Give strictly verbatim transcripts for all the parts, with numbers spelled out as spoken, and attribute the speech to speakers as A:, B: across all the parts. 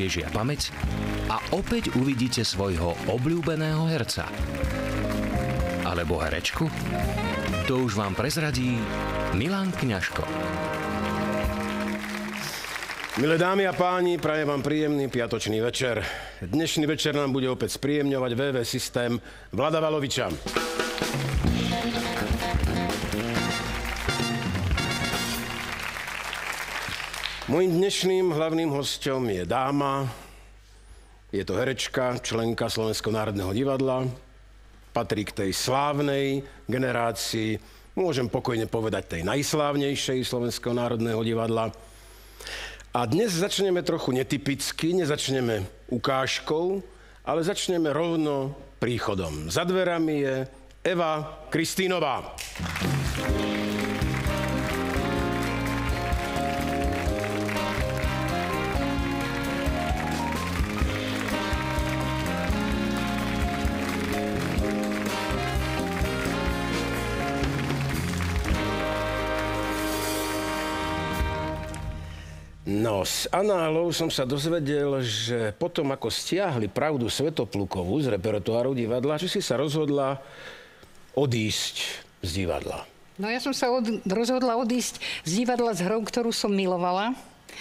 A: osviežia pamäť a opäť uvidíte svojho obľúbeného herca. Alebo herečku? To už vám prezradí Milan Kňažko.
B: Milé dámy a páni, prajem vám príjemný piatočný večer. Dnešný večer nám bude opäť spríjemňovať vé vé systém Vlada Valoviča. Mojím dnešným hlavným hosťom je dáma, je to herečka, členka Slovenského národného divadla, patrí k tej slávnej generácii, môžem pokojne povedať tej najslávnejšej Slovenského národného divadla. A dnes začneme trochu netypicky, nezačneme ukážkou, ale začneme rovno príchodom. Za dverami je Eva Kristínová. No, z análov som sa dozvedel, že potom, ako stiahli Pravdu Svetoplukovú z repertoáru divadla, že si sa rozhodla odísť z divadla.
C: No, ja som sa od, rozhodla odísť z divadla s hrou, ktorú som milovala.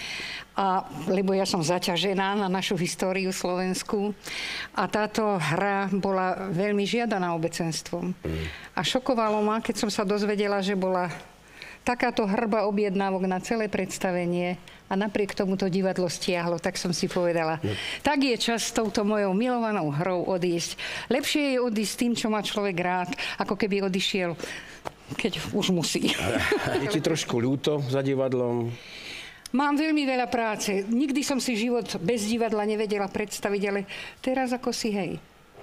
C: A, lebo ja som zaťažená na našu históriu slovenskú. A táto hra bola veľmi žiadaná obecenstvom. Mm. A šokovalo ma, keď som sa dozvedela, že bola takáto hrba objednávok na celé predstavenie a napriek tomu to divadlo stiahlo, tak som si povedala, no. Tak je čas s touto mojou milovanou hrou odísť. Lepšie je odísť tým, čo má človek rád, ako keby odišiel, keď už musí.
B: Je ti trošku ľúto za divadlom?
C: Mám veľmi veľa práce. Nikdy som si život bez divadla nevedela predstaviť, ale teraz ako si, hej.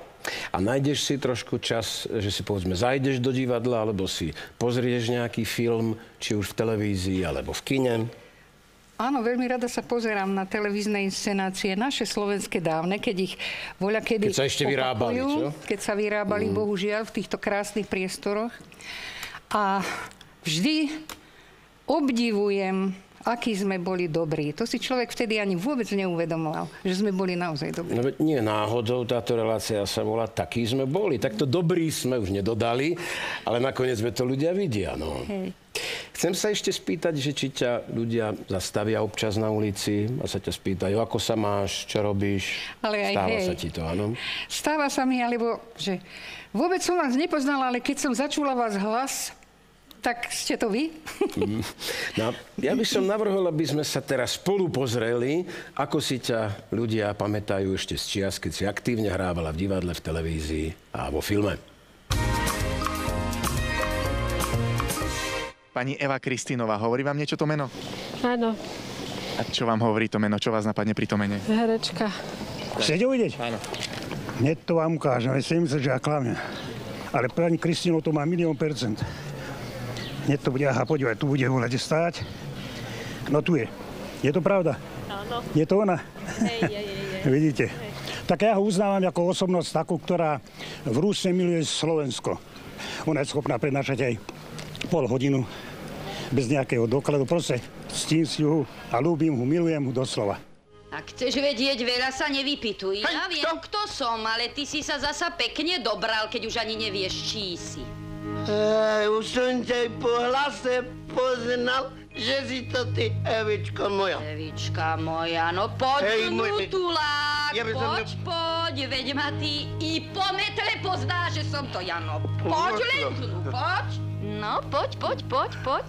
B: A nájdeš si trošku čas, že si povedzme zajdeš do divadla, alebo si pozrieš nejaký film, či už v televízii, alebo v kine?
C: Áno, veľmi rada sa pozerám na televízne inscenácie, naše slovenské dávne, keď ich voľakedy
B: Keď sa ešte vyrábali, čo?
C: Keď sa vyrábali, mm. bohužiaľ, v týchto krásnych priestoroch. A vždy obdivujem, akí sme boli dobrí. To si človek vtedy ani vôbec neuvedomoval, že sme boli naozaj dobrí.
B: No veď nie náhodou táto relácia sa volá Takí sme boli. Takto dobrí sme už nedodali, ale nakoniec sme to ľudia vidia. No.
C: Hej.
B: Chcem sa ešte spýtať, že či ťa ľudia zastavia občas na ulici a sa ťa spýtajú, ako sa máš, čo robíš.
C: Ale aj
B: Stáva
C: hej.
B: sa ti to, áno?
C: Stáva sa mi, alebo že vôbec som vás nepoznala, ale keď som začula vás hlas, tak ste to vy?
B: Mm. No, ja by som navrhol, aby sme sa teraz spolu pozreli, ako si ťa ľudia pamätajú ešte z čias, keď si aktívne hrávala v divadle, v televízii a vo filme.
D: Pani Eva Kristínová, hovorí vám niečo to meno?
E: Áno.
D: A čo vám hovorí to meno? Čo vás napadne pri tom mene?
E: Herečka.
F: Chcete uvidieť?
D: Áno.
F: Hneď to vám ukážem, ale si myslím, že ja klamem. Ale pani Kristínu to má milión percent. Hneď to bude, aha, podívaj, tu bude voľade stáť. No tu je. Je to pravda?
E: Áno.
F: Je to ona?
E: Hej, je, je, je.
F: Vidíte?
E: Hej.
F: Tak ja ho uznávam ako osobnosť takú, ktorá vrúcne miluje Slovensko. Ona je schopná prednášať aj pol hodinu bez nejakého dokladu. Proste ctím si ho a ľúbim ho, milujem ho doslova.
G: Ak chceš vedieť, veľa sa nevypytuj. Ja viem, kto som, ale ty si sa zasa pekne dobral, keď už ani nevieš, čí si.
H: Ej, už som ťa po hlase poznal, že si to ty, Evičko moja.
G: Evička moja, no poď,
H: Hej, môj...
G: tulák,
H: ja
G: poď,
H: som...
G: poď, veď ma ty i po metle poznáš, že som to ja, no poď len tu, poď. No, poď, poď, poď, poď.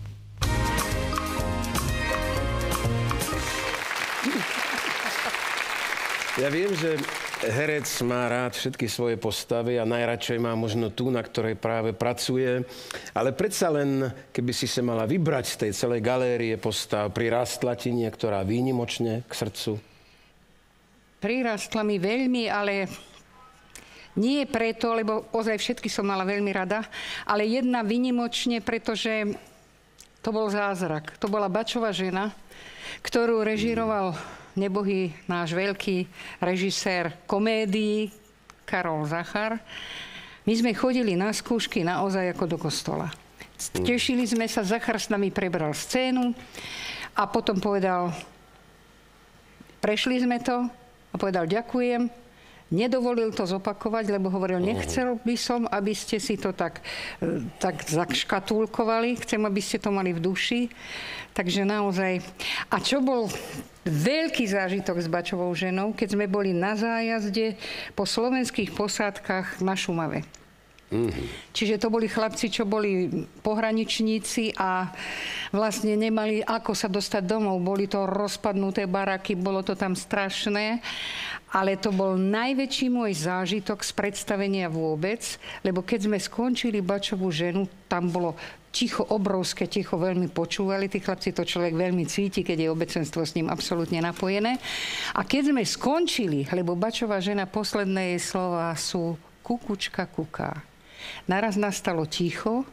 B: Ja viem, že herec má rád všetky svoje postavy a najradšej má možno tú, na ktorej práve pracuje. Ale predsa len, keby si sa mala vybrať z tej celej galérie postav, prirástla ti niektorá výnimočne k srdcu?
C: Prirástla mi veľmi, ale nie preto, lebo ozaj všetky som mala veľmi rada, ale jedna výnimočne, pretože to bol zázrak. To bola Bačová žena, ktorú režíroval nebohý náš veľký režisér komédií Karol Zachar. My sme chodili na skúšky naozaj ako do kostola. Tešili sme sa, Zachar s nami prebral scénu a potom povedal, Prešli sme to a povedal ďakujem. Nedovolil to zopakovať, lebo hovoril, nechcel by som, aby ste si to tak, tak zakškatulkovali. Chcem, aby ste to mali v duši. Takže naozaj. A čo bol veľký zážitok s Bačovou ženou, keď sme boli na zájazde po slovenských posádkach na Šumave. Mm-hmm. Čiže to boli chlapci, čo boli pohraničníci a vlastne nemali ako sa dostať domov. Boli to rozpadnuté baraky, bolo to tam strašné. Ale to bol najväčší môj zážitok z predstavenia vôbec, lebo keď sme skončili Bačovú ženu, tam bolo ticho, obrovské ticho, veľmi počúvali. Tí chlapci to človek veľmi cíti, keď je obecenstvo s ním absolútne napojené. A keď sme skončili, lebo Bačová žena, posledné jej slova sú kukučka kuká. Naraz nastalo ticho,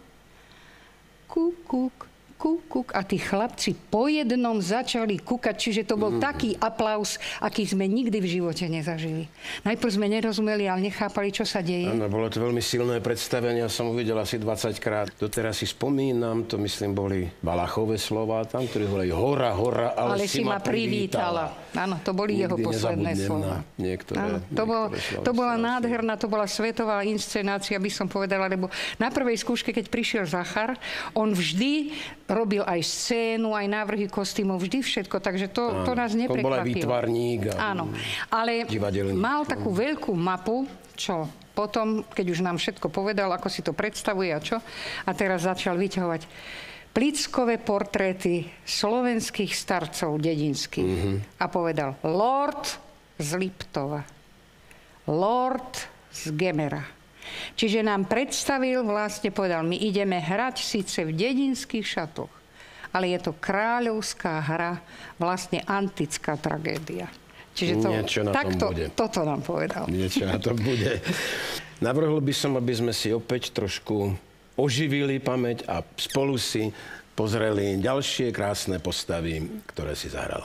C: kukuk, kukuk a tí chlapci po jednom začali kúkať, čiže to bol mm. taký aplaus, aký sme nikdy v živote nezažili. Najprv sme nerozumeli, ale nechápali, čo sa deje.
B: Áno, bolo to veľmi silné predstavenie, ja som uvidel asi dvadsaťkrát. Doteraz si spomínam, to myslím boli Valachové slová tam, ktorí hovorili hora, hora, ale, ale si ma privítala.
C: Áno, to boli jeho posledné slova.
B: Niektoré,
C: to, bolo, to bola nádherná, to bola svetová inscenácia, by som povedala, lebo na prvej skúške, keď prišiel Zachar, on vždy robil aj scénu, aj návrhy kostýmov, vždy všetko, takže to, to nás neprekvapilo.
B: On bol aj výtvarník.
C: Áno, ale
B: divadelník.
C: Mal takú veľkú mapu, čo potom, keď už nám všetko povedal, ako si to predstavuje a čo, a teraz začal vyťahovať plickové portréty slovenských starcov dedinských. Mm-hmm. A povedal, Lord z Liptova, Lord z Gemera. Čiže nám predstavil, vlastne povedal, my ideme hrať síce v dedinských šatoch, ale je to kráľovská hra, vlastne antická tragédia. Čiže to,
B: niečo na
C: takto,
B: tom bude.
C: Toto nám povedal.
B: Niečo na tom bude. Navrhol by som, aby sme si opäť trošku oživili pamäť a spolu si pozreli ďalšie krásne postavy, ktoré si zahrala.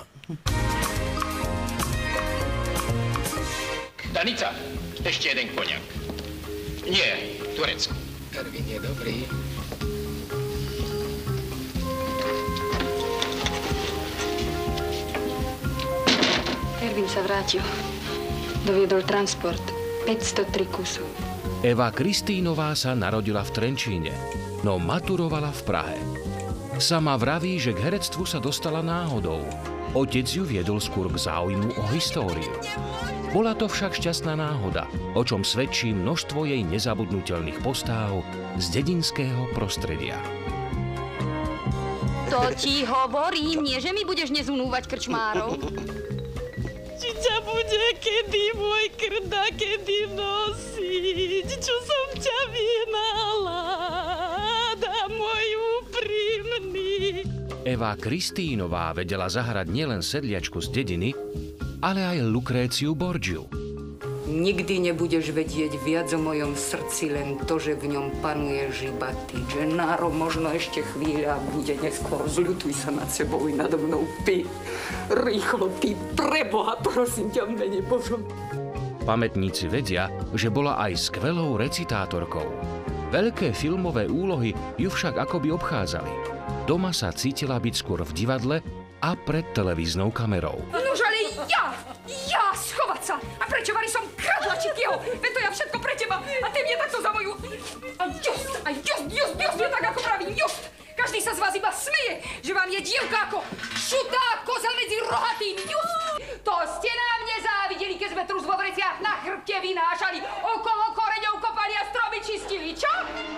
I: Danica, ešte jeden koniak. Nie, Turecko.
J: Ervin je dobrý.
E: Ervin sa vrátil. Doviedol transport. päťstotri kusov.
A: Eva Kristínová sa narodila v Trenčíne, no maturovala v Prahe. Sama vraví, že k herectvu sa dostala náhodou. Otec ju viedol skôr k záujmu o históriu. Bola to však šťastná náhoda, o čom svedčí množstvo jej nezabudnutelných postáv z dedinského prostredia.
G: To ti hovorím, nie, že mi budeš nezunúvať krčmárov.
K: Či ťa bude kedy môj krda, kedy nosiť, čo som ťa vyhnala, dá môj úprimný.
A: Eva Kristínová vedela zahrať nielen sedliačku z dediny, ale aj Lukréciu Borgiu.
C: Nikdy nebudeš vedieť viac o mojom srdci, len to, že v ňom panuje žiba ty. Gennaro, možno ešte chvíľa bude neskôr. Zľutuj sa nad sebou i nado mnou, ty. Rýchlo, ty, preboha, prosím ťa, mene Božom.
A: Pamätníci vedia, že bola aj skvelou recitátorkou. Veľké filmové úlohy ju však akoby obchádzali. Doma sa cítila byť skôr v divadle a pred televíznou kamerou.
L: Nož ale ja, ja schovať sa. A prečo vari som kradla Čitieho? Veď to ja všetko pre teba. A ty mne takto za moju... A just, a just, just, just, je tak ako pravím, just. Každý sa z vás iba smeje, že vám je dievka ako šutá koza medzi rohatými, just. To ste nám nezávideli, keď sme trus vo vreciach na chrbte vynášali, okolo koreňov kopali a stromy čistili, čo?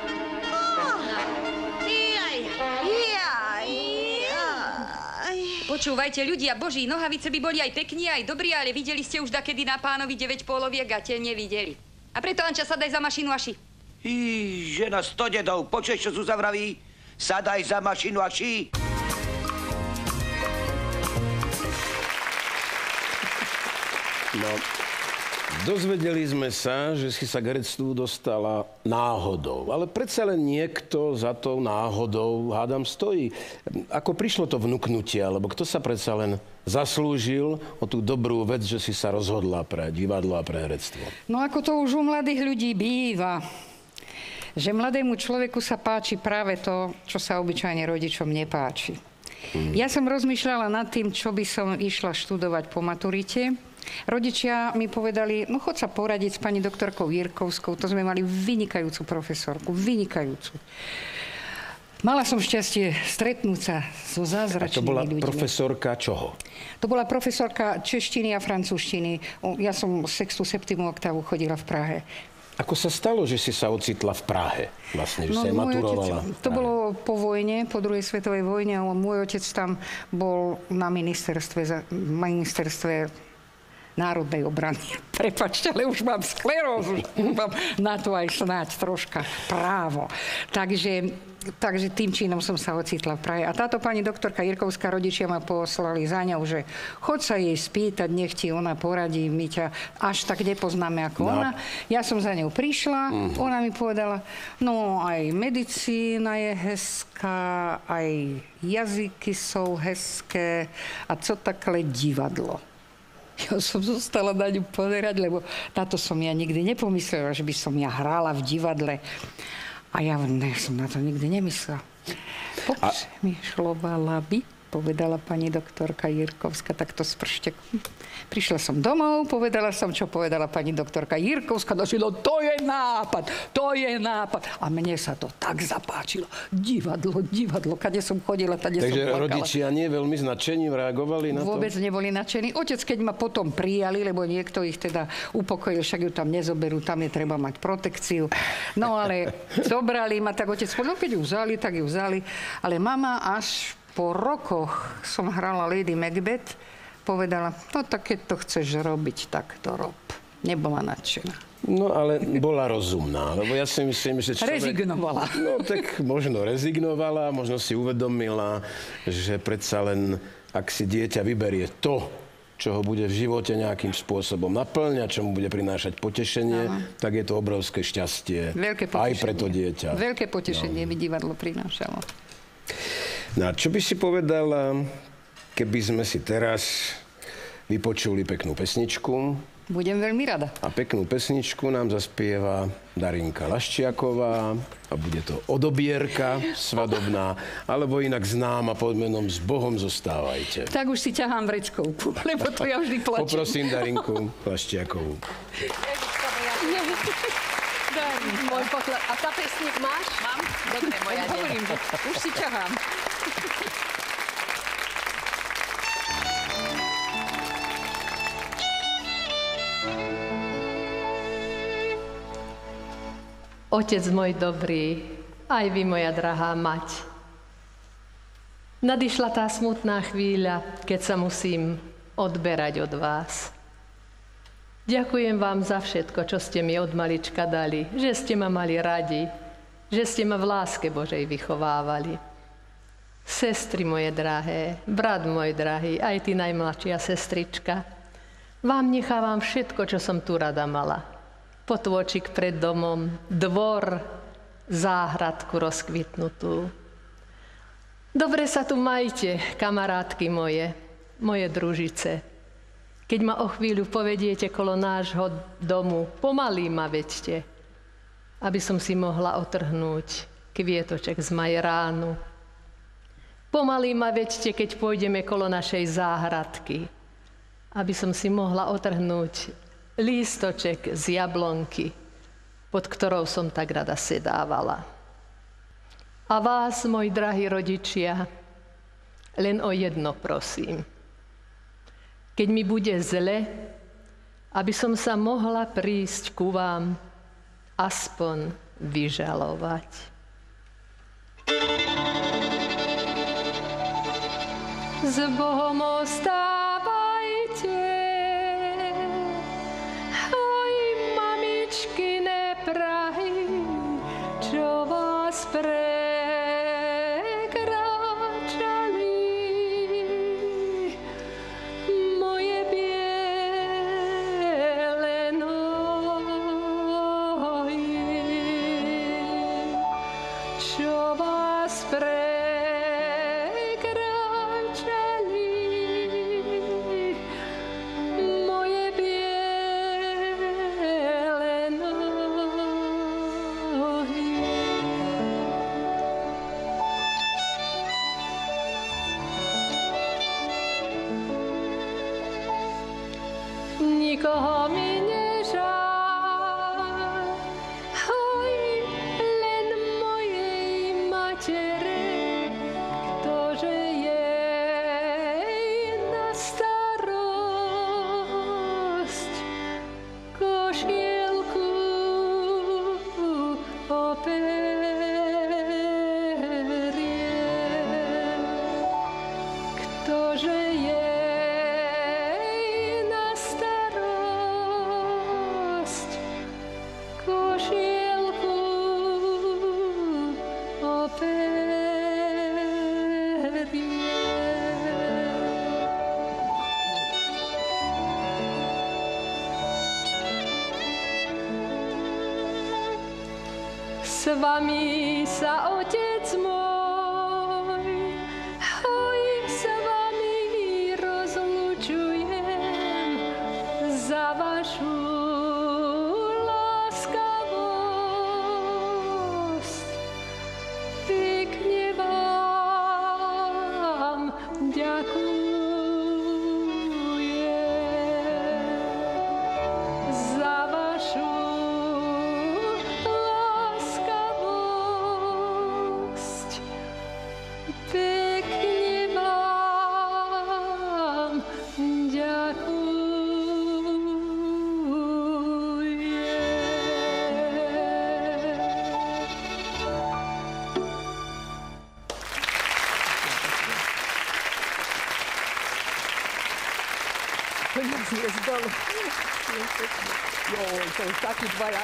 G: Počúvajte, ľudia boží, nohavice by boli aj pekní, aj dobrí, ale videli ste už dakedy na pánovi deväť póloviek a tie nevideli. A preto, Anča, sadaj za mašinu a ši.
H: Í, žena sto dedov, počuješ, čo sú zavraví? Sadaj za mašinu a ši.
B: No, dozvedeli sme sa, že si sa k herectvu dostala náhodou. Ale predsa len niekto za tou náhodou, hádam, stojí. Ako prišlo to vnuknutie, alebo kto sa predsa len zaslúžil o tú dobrú vec, že si sa rozhodla pre divadlo a pre herectvo?
C: No ako to už u mladých ľudí býva. Že mladému človeku sa páči práve to, čo sa obyčajne rodičom nepáči. Hmm. Ja som rozmýšľala nad tým, čo by som išla študovať po maturite. Rodičia mi povedali, no chod sa poradiť s pani doktorkou Jirkovskou, to sme mali vynikajúcu profesorku, vynikajúcu. Mala som šťastie stretnúť sa so zázračnými ľuďmi. A to bola ľuďmi. Profesorka čoho? To bola profesorka češtiny a francúzštiny. Ja som sextu, septimu oktávu chodila v Prahe. Ako sa stalo, že si sa ocitla v Prahe? Vlastne, že no, sa maturovala. Otec, to bolo po vojne, po druhej svetovej vojne. Môj otec tam bol na ministerstve, ministerstve národnej obrany. Prepáčte, ale už mám sklerózu. Už mám na to aj snáď troška právo. Takže, takže tým činom som sa ocitla v Prahe. A táto pani doktorka Jirkovská, rodičia ma poslali za ňou, že chod sa jej spýtať, nech ti ona poradí, my ťa až tak nepoznáme ako no. ona. Ja som za ňou prišla, mm. ona mi povedala, no aj medicína je hezká, aj jazyky sú hezké a co takhle divadlo. Ja som zostala na ňu pozerať, lebo táto som ja nikdy nepomyslela, že by som ja hrála v divadle. A ja ne, som na to nikdy nemyslela. Popřemýšľovala by, povedala pani doktorka Jirkovská, takto s prštekom. Prišla som domov, povedala som, čo povedala pani doktorka Jirkovská. No, to je nápad, to je nápad. A mne sa to tak zapáčilo. Divadlo, divadlo, kade som chodila, tade som plakala. Takže rodičia nie veľmi s nadšením reagovali na to? Vôbec neboli nadšení. Otec, keď ma potom prijali, lebo niekto ich teda upokojil, však ju tam nezoberú, tam je treba mať protekciu. No ale zobrali ma, tak otec povedal, keď ju vzali, tak ju vzali. Ale mama až po rokoch som hrala Lady Macbeth, povedala, no tak keď to chceš robiť, tak to rob. Nebola nadšená. No ale bola rozumná, lebo ja si myslím, že človek... Rezignovala. No tak možno rezignovala, možno si uvedomila, že predsa len, ak si dieťa vyberie to, čo ho bude v živote nejakým spôsobom naplňať, čo mu bude prinášať potešenie, Aha. tak je to obrovské šťastie. Veľké potešenie. Aj pre to dieťa. Veľké potešenie no. mi divadlo prinášalo. No a čo by si povedala, keby sme si teraz vypočuli peknú pesničku? Budem veľmi rada. A peknú pesničku nám zaspieva Darinka Laščiaková a bude to Odobierka svadobná, alebo inak známa pod menom S Bohom zostávajte. Tak už si ťahám vreckovku, lebo to ja vždy plačím. Poprosím Darinku Laščiakovú.
J: Môj poklad. A tá pesník máš? Mám. Dobre, moja hovorím, už si ťahám.
M: Otec môj dobrý, aj vy, moja drahá mať. Nadišla tá smutná chvíľa, keď sa musím odberať od vás. Ďakujem vám za všetko, čo ste mi od malička dali, že ste ma mali radi, že ste ma v láske Božej vychovávali. Sestry moje drahé, brat môj drahý, aj ty najmladšia sestrička, vám nechávam všetko, čo som tu rada mala. Potôčik pred domom, dvor, záhradku rozkvitnutú. Dobre sa tu majte, kamarátky moje, moje družice. Keď ma o chvíľu povediete kolo nášho domu, pomaly ma veďte, aby som si mohla otrhnúť kvietoček z majeránu. Pomaly ma veďte, keď pôjdeme kolo našej záhradky, aby som si mohla otrhnúť lístoček z jablonky, pod ktorou som tak rada sedávala. A vás, moji drahí rodičia, len o jedno prosím. Keď mi bude zle, aby som sa mohla prísť ku vám aspoň vyžalovať. S Bohom ostávajte, aj mamičkine prahy, čo vás prekračali. Moje biele nohy, čo vás prekračali. nikoho mi nežal. Hoj, len mojej matere, ktože jej na starosť košielku operie. Ktože jej na starosť košielku operie. S vami sa otec môj, hoj, s vami rozlučujem za vašu láskavosť. Pekne vám ďakujem za vašu láskavosť. Pekne vám
J: Znie z dolu. Joj, to už takí dvaja.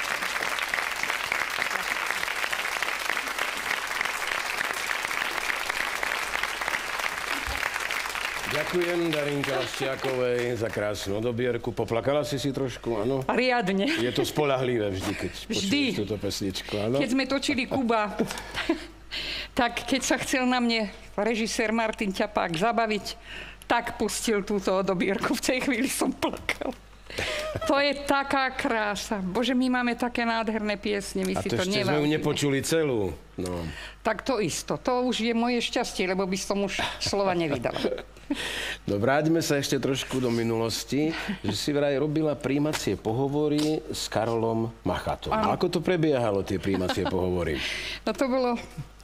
B: Ďakujem Darinke Laščiakovej za krásnu odobierku. Poplakala si si trošku, áno?
C: Riadne.
B: Je to spoľahlivé vždy, keď
C: Vždy.
B: počuješ túto pesničku, áno?
C: Keď sme točili Kuba, tak keď sa chcel na mne režisér Martin Ťapák zabaviť, tak pustil túto odobierku. V tej chvíli som plakal. To je taká krása. Bože, my máme také nádherné piesne, my
B: A
C: si
B: to
C: to
B: ešte sme ju
C: nevážime.
B: nepočuli celú. No.
C: Tak to isto. To už je moje šťastie, lebo by som už slova nevydala.
B: No vráťme sa ešte trošku do minulosti, že si vraj robila prijímacie pohovory s Karolom Machatom.
C: Áno.
B: Ako to prebiehalo, tie prijímacie pohovory?
C: No to bolo...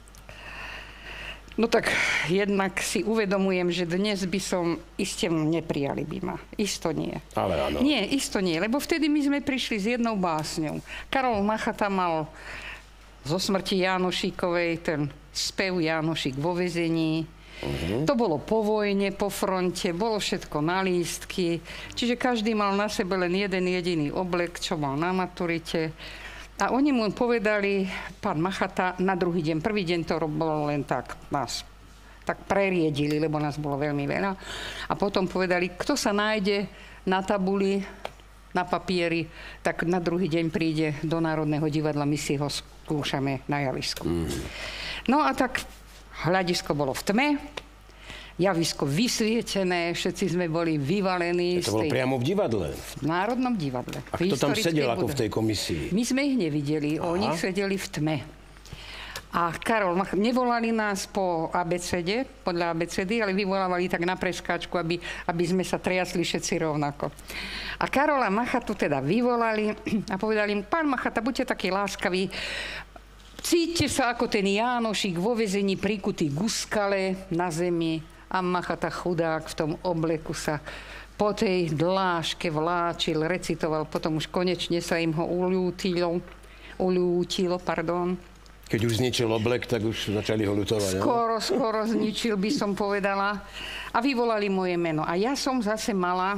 C: No tak jednak si uvedomujem, že dnes by som iste neprijali by ma. Isto nie.
B: Ale áno.
C: Nie, isto nie, lebo vtedy my sme prišli s jednou básňou. Karol Machata mal zo smrti Jánošíkovej ten spev Jánošík vo väzení. Uh-huh. To bolo po vojne, po fronte, bolo všetko na lístky. Čiže každý mal na sebe len jeden jediný oblek, čo mal na maturite. A oni mu povedali, pán Machata, na druhý deň, prvý deň to bolo len tak, nás tak preriedili, lebo nás bolo veľmi veľa. A potom povedali, kto sa nájde na tabuli, na papieri, tak na druhý deň príde do Národného divadla, my si ho skúšame na javisku. Mm. No a tak hľadisko bolo v tme, javisko vysvietené, všetci sme boli vyvalení.
B: To bolo tej... priamo v divadle?
C: V Národnom divadle.
B: A kto tam sedel ako v tej komisii?
C: My sme ich nevideli,
B: Aha.
C: oni sedeli v tme. A Karol, nevolali nás po abecede, podľa abecedy, ale vyvolávali tak na preskáčku, aby, aby sme sa triasli všetci rovnako. A Karola Machatu teda vyvolali a povedali im, pán Machata, buďte takí láskaví, cíťte sa ako ten Jánošík vo väzení prikutý k skale na zemi. A Machata chudák v tom obleku sa po tej dláške vláčil, recitoval, potom už konečne sa im ho uľútilo, uľútilo, pardon.
B: Keď už zničil oblek, tak už začali ho ľutovať.
C: Skoro, skoro zničil, by som povedala. A vyvolali moje meno. A ja som zase mala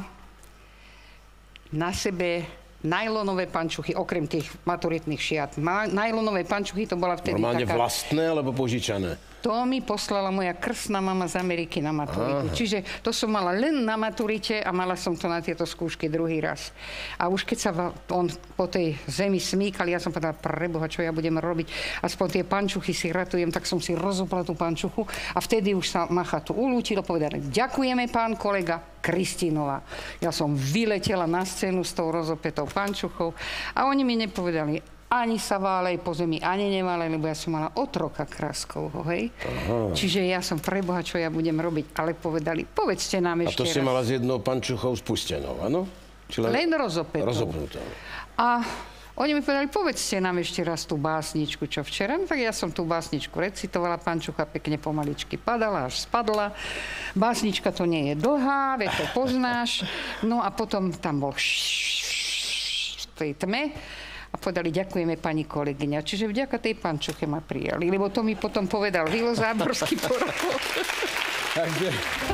C: na sebe najlonové pančuchy, okrem tých maturitných šiat. Najlonové pančuchy, to bola vtedy
B: normálne
C: taká...
B: vlastné, alebo požičané?
C: To mi poslala moja krstná mama z Ameriky na maturitu. Aha. Čiže to som mala len na maturite a mala som to na tieto skúšky druhý raz. A už keď sa on po tej zemi smíkal, ja som povedala, preboha, čo ja budem robiť? Aspoň tie pančuchy si ratujem, tak som si rozopla tú pančuchu a vtedy už sa Machatu ulútilo, povedali, ďakujeme, pán kolega Kristínová. Ja som vyletela na scénu s tou rozopetou pančuchou a oni mi nepovedali, ani sa válej po zemi, ani neválej, lebo ja som mala otroka Kráskovho, hej? Aha. Čiže ja som, preboha, čo ja budem robiť, ale povedali, povedzte nám ešte raz.
B: A to si mala s jednou pančuchou spustenou, áno? Či len,
C: len rozopetou.
B: Rozopnutou.
C: A oni mi povedali, povedzte nám ešte raz tú básničku, čo včera. No tak ja som tú básničku recitovala, pančucha pekne pomaličky padala, až spadla. Básnička to nie je dlhá, veď to poznáš. No a potom tam bol v tej tme a povedali, ďakujeme pani kolegyňa. Čiže vďaka tej pančuche ma prijali, lebo to mi potom povedal Vilo Záborský po rokoch.
B: Takže...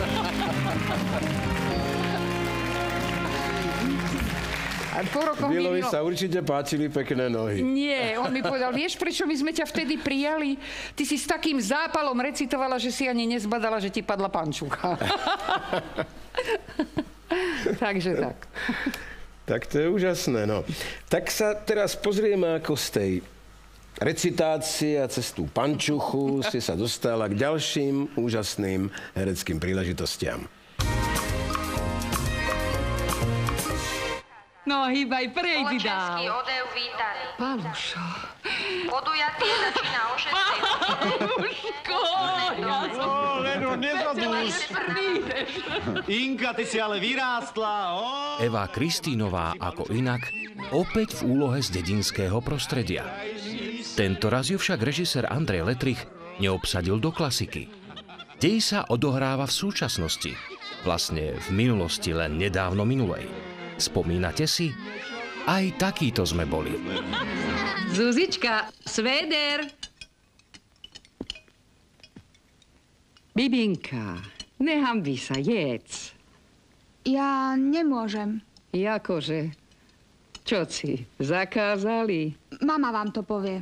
C: A po rokoch
B: Vilovi
C: Vilo...
B: sa určite páčili pekné nohy.
C: Nie, on mi povedal, vieš, prečo my sme ťa vtedy prijali? Ty si s takým zápalom recitovala, že si ani nezbadala, že ti padla pančucha. Takže tak.
B: Tak to je úžasné, no. Tak sa teraz pozrieme, ako z tej recitácie a cez tú pančuchu si sa dostala k ďalším úžasným hereckým príležitostiam.
L: No, hýbaj, prejdi dál.
G: Spoločenský odev vítaný.
C: Palušo.
G: Podujatie začína o šestej
L: Paluško, ja som...
N: No, Leno, nezadúš. Inka, ty si ale vyrástla, o?
A: Eva Kristínová ako inak opäť v úlohe z dedinského prostredia. Tentoraz ju však režisér Andrej Letrich neobsadil do klasiky. Dej sa odohráva v súčasnosti, vlastne v minulosti len nedávno minulej. Spomínate si? Aj takíto sme boli.
L: Zuzička, Sveder.
C: Bibinka, nehanbí sa, jedz.
O: Ja nemôžem.
C: Jakože? Čo si, zakázali?
O: Mama vám to povie.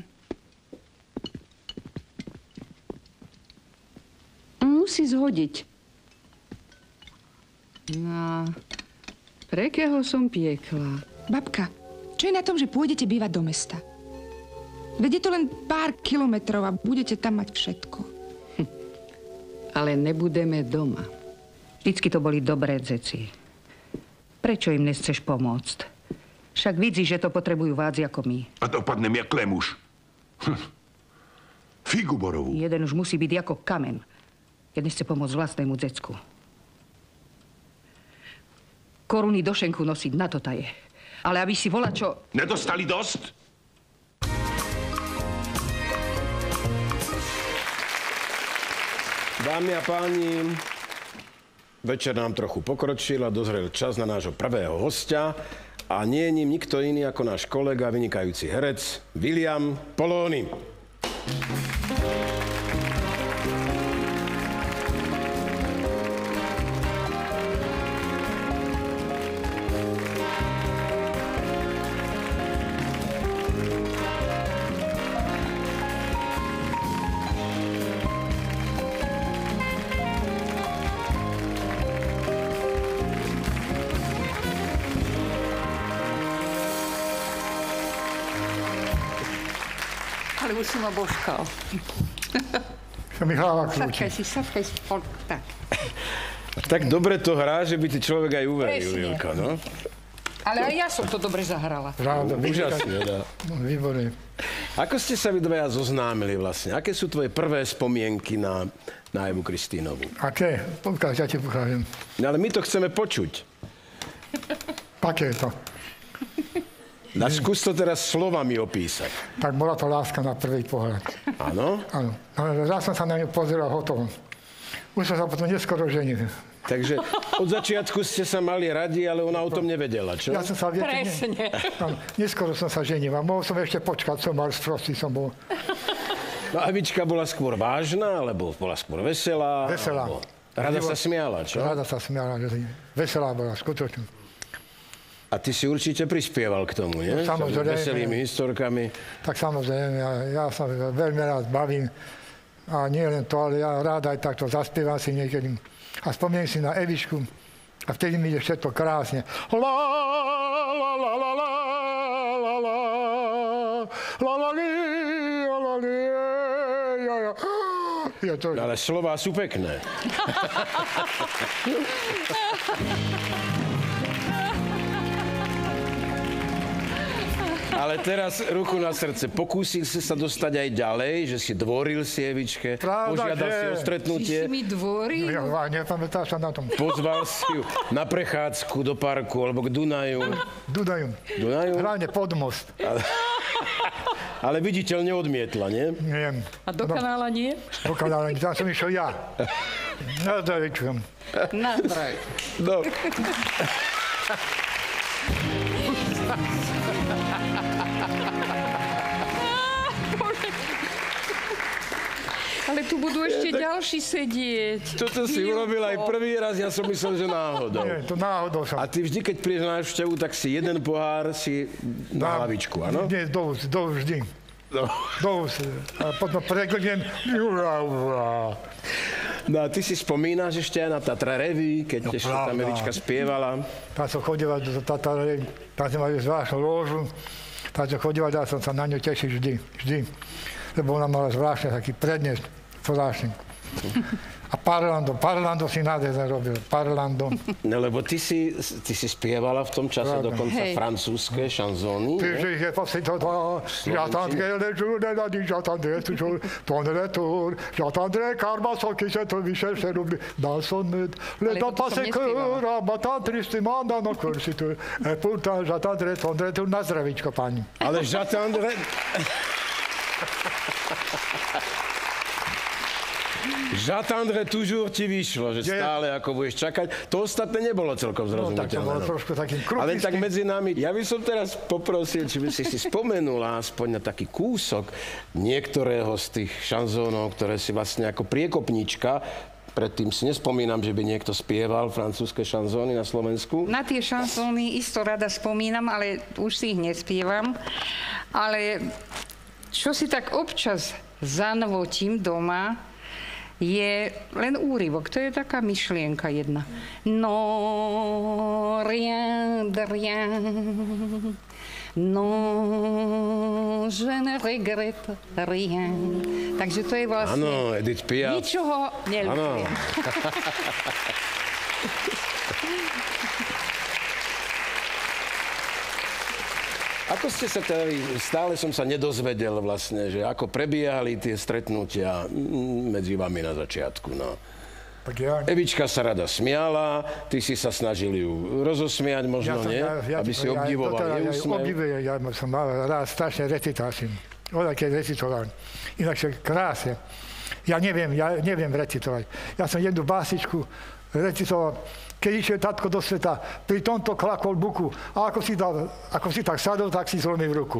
C: Musí zhodiť. No, pre keho som piekla?
O: Babka, čo je na tom, že pôjdete bývať do mesta? Veď je to len pár kilometrov a budete tam mať všetko.
C: Hm. Ale nebudeme doma. Vždycky to boli dobré dzeci. Prečo im nechceš pomôcť? Však vidíš, že to potrebujú vádzi ako my.
P: A to padnem jak klemuš. Hm. Figu borovú.
C: Jeden už musí byť ako kamen, keď nechce pomôcť vlastnému dzecku. Koruny do šenku nosiť, na to ta je. Ale aby si volá, čo...
P: Nedostali dosť?
B: Dámy a páni, večer nám trochu pokročil a dozrel čas na nášho prvého hostia. A nie je ním nikto iný ako náš kolega, vynikajúci herec, William Poloni.
C: Ale už si ma božkal.
F: Sa mi hlava krúti.
C: Sapkaj si, sapkaj si. Tak.
B: Tak dobre to hrá, že by ti človek aj uveril,
C: Presne.
B: Vilka, no?
C: Ale aj ja som to dobre zahrala.
F: Ráda,
B: Úžasne, dá.
F: No, výborné.
B: Ako ste sa vy dvaja zoznámili vlastne? Aké sú tvoje prvé spomienky na, na Evu Kristínovú?
F: Aké? Pokáž, ja ti pokážem.
B: No, ale my to chceme počuť.
F: Aké je to?
B: No, skús to teraz slovami opísať.
F: Tak bola to láska na prvý pohľad.
B: Áno?
F: Áno. Raz som sa na ňu pozeral, hotovo. Už som sa potom neskoro ženil.
B: Takže od začiatku ste sa mali radi, ale ona o tom nevedela, čo?
F: Ja som sa... Viete,
C: Presne.
F: Ne, neskoro som sa ženil a mohol som ešte počkať, som mal sprostý som bol.
B: No Evička bola skôr vážna, alebo bola skôr veselá?
F: Veselá.
B: Alebo... Rada sa smiala, čo?
F: Rada sa smiala, veselá bola, skutočne.
B: A ty si určite prispieval k tomu, nie?
F: No, samozrejme.
B: Veselými historkami.
F: Tak samozrejme, ja, ja sa veľmi rád bavím. A nie len to, ale ja rád aj takto zaspievam si niekedy. A spomínam si na Evičku. A vtedy mi ide všetko krásne. La, la, la, la, la, la, la, la, la, li, la, li, ja, ja. Ja to...
B: Ale slová sú pekné. Ale teraz ruku na srdce. Pokúsil si sa dostať aj ďalej, že si dvoril si Evičke,
Q: Pravda,
B: požiadal
Q: že?
B: si o stretnutie.
C: Ty si mi dvoril?
Q: Ja, nepamätáš sa na tom.
B: Pozval si ju na prechádzku do parku alebo k Dunaju.
Q: Dunaju.
B: Dunaju?
Q: Hlavne pod most.
B: Ale, ale viditeľne odmietla, nie?
Q: Nie.
C: A do kanála nie?
Q: Do kanála nie. Tam som išiel ja. Na zdravičujem.
C: Na zdravie.
B: No.
C: Ale tu budú ešte tak, ďalší sedieť.
B: Toto si urobil aj prvý raz, ja som myslel, že náhodou.
Q: Nie, to náhodou som.
B: A ty vždy, keď prídeš na návštevu, tak si jeden pohár si na hlavičku, áno?
Q: Nie, do úst, do úst vždy.
B: No.
Q: Do úst. A potom pregliem.
B: No a ty si spomínaš ešte aj na Tatra Revy, keď
Q: No,
B: ešte tam
Q: pravda.
B: Evička spievala.
Q: Tam som chodila do Tatra Revy, tam sme mali zvláštnu lóžu. Tam som chodila, dal som sa na ňu tešiť vždy, vždy. Lebo ona mala zvláštne taký prednes, zvláštny. A Parlando, Parlando si nádherné robil, Parlando.
B: No lebo ty si, ty si spievala v tom čase
Q: Pravda.
B: dokonca
C: Hej.
B: francúzske šanzóny.
Q: Ty, že je posledný to dva, j'attendrai le jour de la nuit, j'attendrai toujours ton retour, j'attendrai Carmason qui se trouve chercher l'oubli dans son nude. Le
C: Ale
Q: temps
C: toto som
Q: passé que
C: nespievala.
Q: rabattant tristement dans nos cœurs, si tu... Et pourtant, j'attendrai ton retour. Na zdravíčko, pani.
B: Ale j'attendrai... J'attendrai toujours ti vyšlo, že
Q: Je.
B: stále ako budeš čakať. To ostatné nebolo celkom
Q: No, tak to bolo
B: zrozumiteľné.
Q: trošku takým
B: Ale tak
Q: krupistým.
B: medzi nami, ja by som teraz poprosil, či by si si spomenula aspoň na taký kúsok niektorého z tých šanzónov, ktoré si vlastne ako priekopnička, predtým si nespomínam, že by niekto spieval francúzske šanzóny na Slovensku.
C: Na tie šansóny isto rada spomínam, ale už si ich nespievam. Ale čo si tak občas zanvotím doma, je len úryvok. To je taká myšlienka jedna. No, rien de rien. No, je ne regrette rien. Takže to je vlastne...
B: Áno, Edith Piaf.
C: Ničoho neľutujem.
B: Ako ste sa tedy, stále som sa nedozvedel vlastne, že ako prebiehali tie stretnutia mm, medzi vami na začiatku, no.
Q: Tak ja...
B: Evička sa rada smiala, ty si sa snažil ju rozosmiať možno,
Q: som-
B: nie? Aby si obdivoval
Q: ja,
B: jej
Q: ja,
B: úsmev.
Q: obdivujem, ja som mal rád strašne recitáciu. Ona keď recitoval. Inakšie krásne. Ja neviem, ja neviem recitovať. Ja som jednu básničku recitoval. Keď išiel tatko do sveta, pri tomto klakol buku. A ako si, dal, ako si tak sadol, tak si zlomil ruku.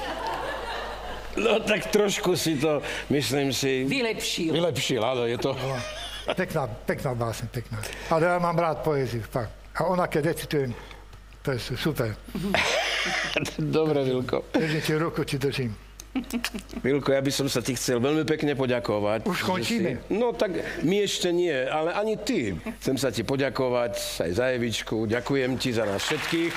B: No tak trošku si to, myslím si...
C: Vylepšil.
B: Vylepšil, áno, je to...
Q: Pekná, pekná básne, pekná. Ale ja mám rád poéziu, fakt. A ona, keď recitujem, to je super.
B: Dobre, Vilko.
Q: Držím ti ruku, ti držím.
B: Vilko, ja by som sa ti chcel veľmi pekne poďakovať.
Q: Už
B: že
Q: končíme?
B: Si... No tak my ešte nie, ale ani ty. Chcem sa ti poďakovať aj za Evičku. Ďakujem ti za nás všetkých.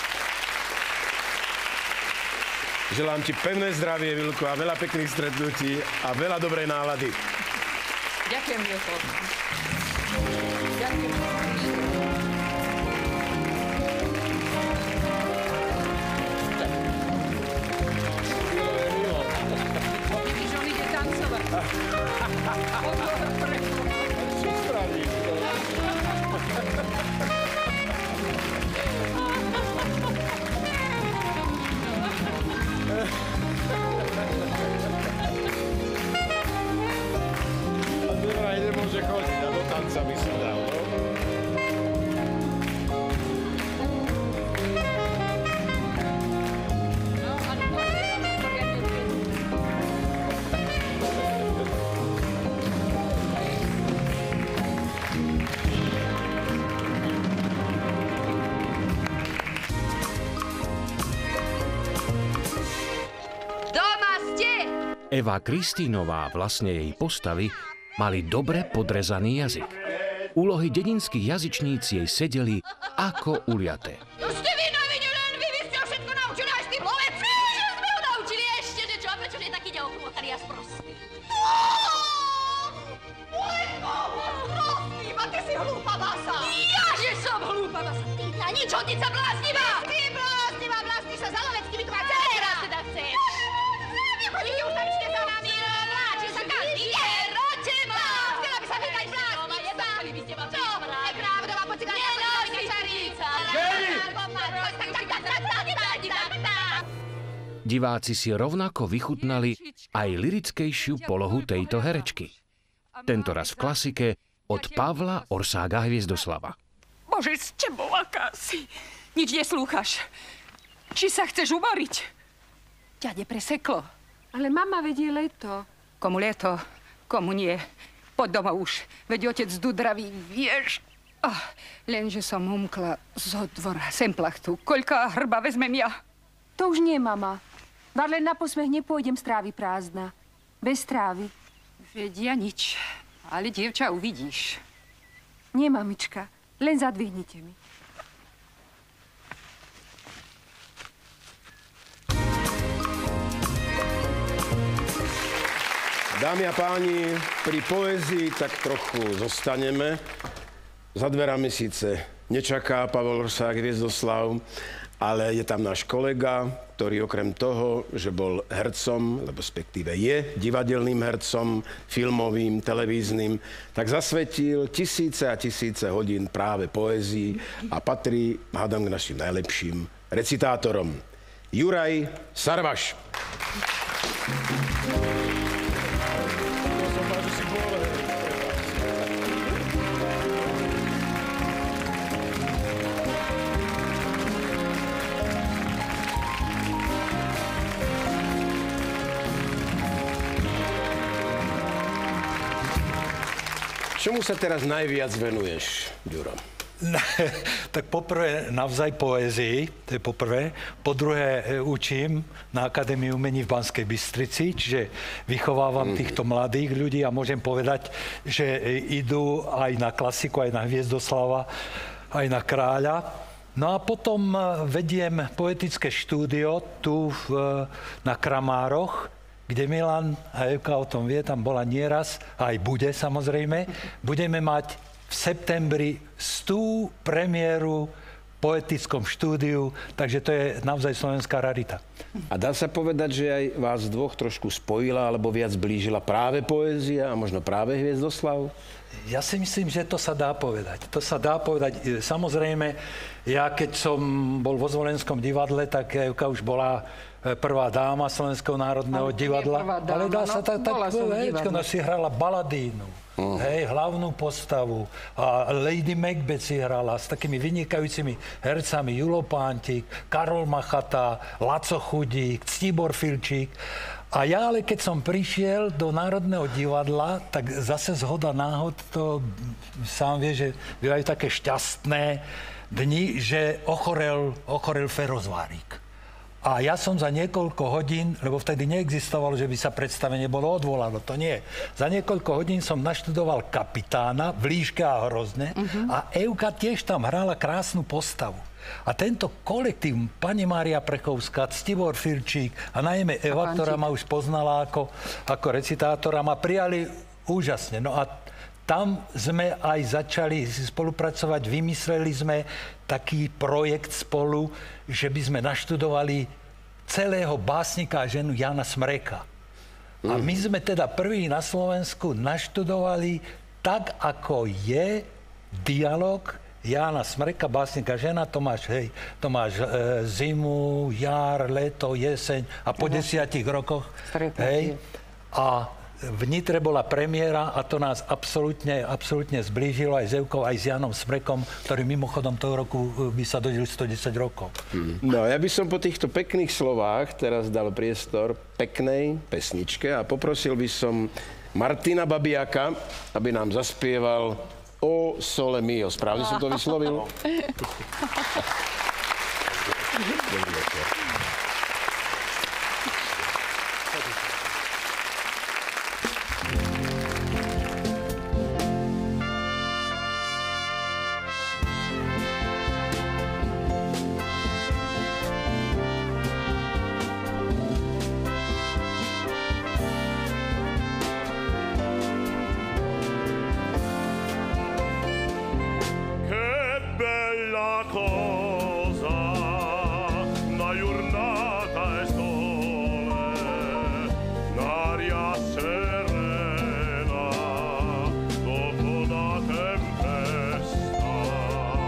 B: Želám ti pevné zdravie, Vilko, a veľa pekných stretnutí a veľa dobrej nálady.
C: Ďakujem, Vilko. Ďakujem. Vidíš, on ide tancovať.
B: Čo spravíš? A vraj nemôže chodiť a do tanca by sa dal, no?
G: Doma ste!
A: Eva Kristínová, vlastne jej postavy, mali dobre podrezaný jazyk. Úlohy dedinských jazyčníci jej sedeli ako uliaté.
L: To ste vy navideli, len vy, vy ste ho všetko naučili, aj s tým lovectvom. Čo sme ho naučili ešte, že čo? A prečo je taký neokrútaný a sprostý? Vojko, sprostý, a ty si hlúpa basa. Ja, že som hlúpa basa. Ty, tá nič hodnica bláznivá. Ty bláznivá, blázni sa za loveckými, tvoja dcéra
A: Diváci si rovnako vychutnali aj lirickejšiu polohu tejto herečky. Tentoraz v klasike od Pavla Orsága Hviezdoslava.
L: Bože, s tebou aká si? Nič neslúchaš. Či sa chceš umoriť? Ťa nepreseklo.
J: Ale mama, vedie leto.
L: Komu leto, komu nie. Poď domov už, veď otec Dudravý, vieš. Oh, lenže som umkla zo dvora, sem plachtu. Koľká hrba vezmem ja?
J: To už nie, mama. Var len na posmech nepôjdem z trávy prázdna. Bez trávy.
L: Veď ja nič, ale dievča uvidíš.
J: Nie, mamička, len zadvihnite mi.
B: Dámy a páni, pri poézii tak trochu zostaneme. Za dverami síce nečaká Pavel Orsák Hviezdoslav, ale je tam náš kolega, ktorý okrem toho, že bol hercom, lebo respektíve je divadelným hercom, filmovým, televíznym, tak zasvetil tisíce a tisíce hodín práve poézii a patrí, hádam, k našim najlepším recitátorom. Juraj Sarvaš. Čomu sa teraz najviac venuješ, Ďuro?
R: Tak poprvé navzaj poézii, to je poprvé. Po druhé učím na Akadémii umení v Banskej Bystrici, čiže vychovávam mm. týchto mladých ľudí a môžem povedať, že idú aj na klasiku, aj na Hviezdoslava, aj na Kráľa. No a potom vediem poetické štúdio tu v, na Kramároch, kde Milan a Evka o tom vie, tam bola nieraz, aj bude samozrejme. Budeme mať v septembri stú premiéru v poetickom štúdiu, takže to je naozaj slovenská rarita.
B: A dá sa povedať, že aj vás dvoch trošku spojila, alebo viac blížila práve poézia a možno práve Hviezdoslav?
R: Ja si myslím, že to sa dá povedať. To sa dá povedať. Samozrejme, ja keď som bol vo Zvolenskom divadle, tak Evka už bola prvá dáma Slovenského národného ale divadla.
L: Dáma,
R: ale dá sa
L: no,
R: tak, tak no, si hrala baladínu, uh. hej, hlavnú postavu. A Lady Macbeth si hrala s takými vynikajúcimi hercami Julo Pántik, Karol Machata, Laco Chudík, Ctibor Filčík. A ja ale keď som prišiel do Národného divadla, tak zase zhoda náhod, to sám vie, že bývajú také šťastné dni, že ochorel, ochorel Ferozvárik. A ja som za niekoľko hodín, lebo vtedy neexistovalo, že by sa predstavenie bolo odvolalo, to nie. Za niekoľko hodín som naštudoval Kapitána v Líške a Hrozne uh-huh. a Evka tiež tam hrala krásnu postavu. A tento kolektív, pani Mária Prechovská, Ctibor Filčík a najmä Eva, a ktorá ma už poznala ako, ako recitátora, ma prijali úžasne. No a tam sme aj začali spolupracovať, vymysleli sme taký projekt spolu, že by sme naštudovali celého básnika a ženu Jána Smreka. Mm. A my sme teda prvý na Slovensku naštudovali tak, ako je dialog Jána Smreka, básnika žena, to máš, hej, to máš e, zimu, jar, leto, jeseň a po Aha. desiatich rokoch, hej, a v Nitre bola premiéra a to nás absolútne, absolútne zblížilo aj s Evkou, aj s Jánom Smrekom, ktorý mimochodom toho roku by sa dožil stodesať rokov.
B: Hmm. No, ja by som po týchto pekných slovách teraz dal priestor peknej pesničke a poprosil by som Martina Babiaka, aby nám zaspieval O Sole Mio. Správne som to vyslovil? Dobrý večer.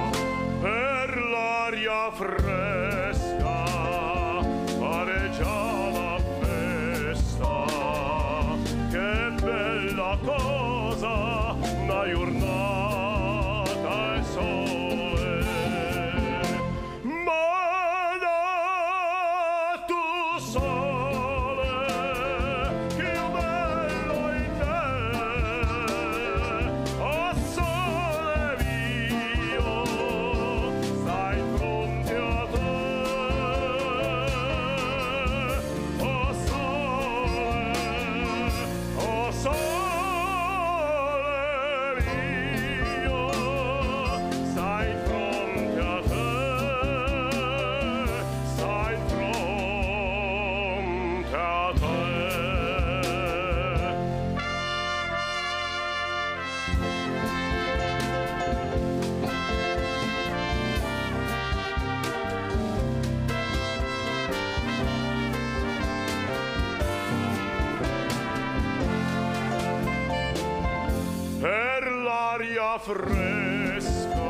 S: Fresca, pareggiata fresca,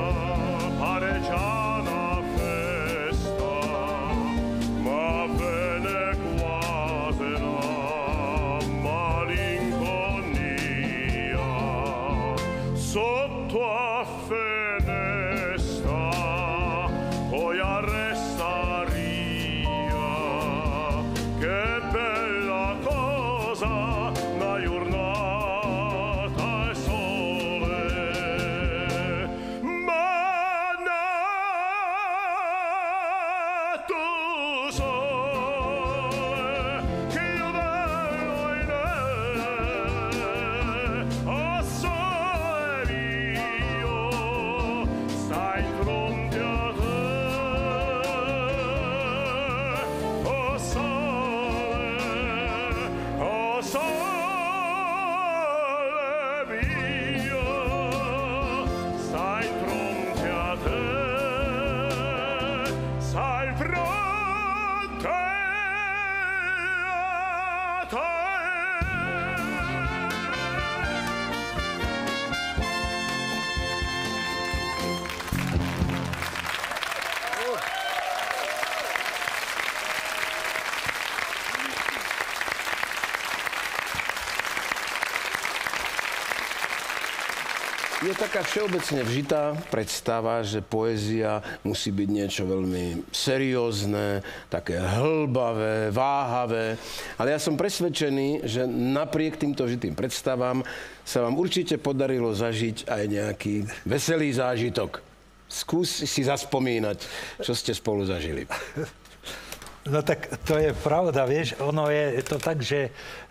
S: pareggiana festa, ma bene quasi la malinconia sotto a finestra, poi arresta ria, che bella cosa una giornata e sole, ma nato sole, che io bello in e, a sole mio, stai in fronte a te, o sole, o sole mio, stai in fronte a te, stai in fronte a te.
B: Je taká všeobecne vžitá predstava, že poézia musí byť niečo veľmi seriózne, také hlbavé, váhavé. Ale ja som presvedčený, že napriek týmto vžitým predstavám sa vám určite podarilo zažiť aj nejaký veselý zážitok. Skús si zaspomínať, čo ste spolu zažili.
R: No tak to je pravda, vieš, ono je to tak, že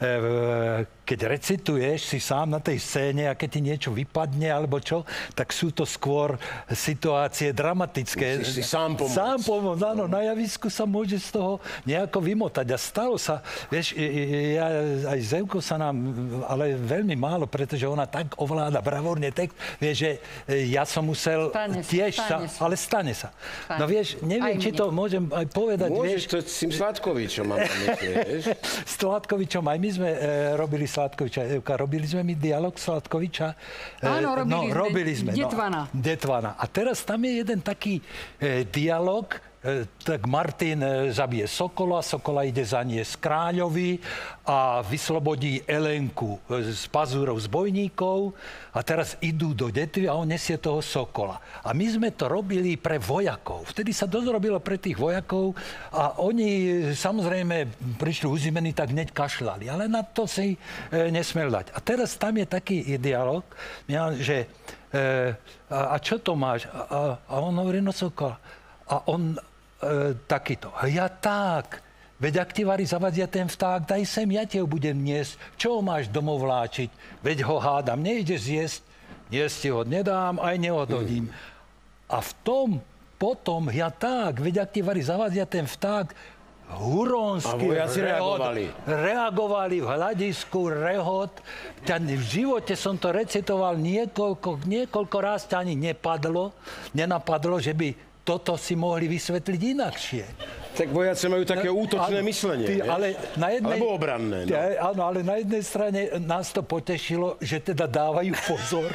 R: e, keď recituješ si sám na tej scéne a keď ti niečo vypadne alebo čo, tak sú to skôr situácie dramatické.
B: Musíš si sám pomôcť.
R: Sám pomôcť, áno, na javisku sa môže z toho nejako vymotať. A stalo sa, vieš, ja, aj Zevko sa nám, ale veľmi málo, pretože ona tak ovláda bravúrne text, vieš, že ja som musel
C: stane
R: tiež
C: stane
R: sa, ale stane sa.
C: Stane.
R: No vieš, neviem,
C: Aj
R: či
C: mne.
R: to môžem aj povedať,
B: Môžeš
R: vieš,
B: to s tým Sládkovičom, mám na mysli, vieš?
R: s Sládkovičom, aj my sme e, robili Sládkoviča. Evka, robili sme mi dialog Sládkoviča. E,
C: Áno, robili
R: no,
C: sme.
R: robili sme.
C: Detvana.
R: No, Detvana. A teraz tam je jeden taký e, dialog, e, tak Martin e, zabije Sokola, Sokola ide zaniesť kráľovi a vyslobodí Elenku e, z pazúrov zbojníkov a teraz idú do detvy a on nesie toho Sokola. A my sme to robili pre vojakov. Vtedy sa dosť robilo pre tých vojakov a oni samozrejme prišli uzimení, tak hneď kašľali. Ale na to si e, nesmel dať. A teraz tam je taký dialog, že e, a, a čo to máš? A, a on hovorí, no Sokola. A on e, takýto. Ja tak. Veď ak ti varí zavadia ten vták, daj sem, ja te ho budem niesť. Čo ho máš domov vláčiť? Veď ho hádam, nejdeš zjesť. Niesť ti ho nedám, aj neodhodím. A v tom potom, ja tak, veď ak ti varí zavadia ten vták, huronský rehot, reagovali. reagovali v hľadisku, rehot. V živote som to recitoval niekoľko, niekoľko raz, ťa ani nepadlo, nenapadlo, že by toto si mohli vysvetliť inakšie.
B: Tak vojaci majú také útočné
R: áno,
B: myslenie,
R: ty, ale na jednej,
B: alebo obranné. No.
R: Ty, áno, ale na jednej strane nás to potešilo, že teda dávajú pozor.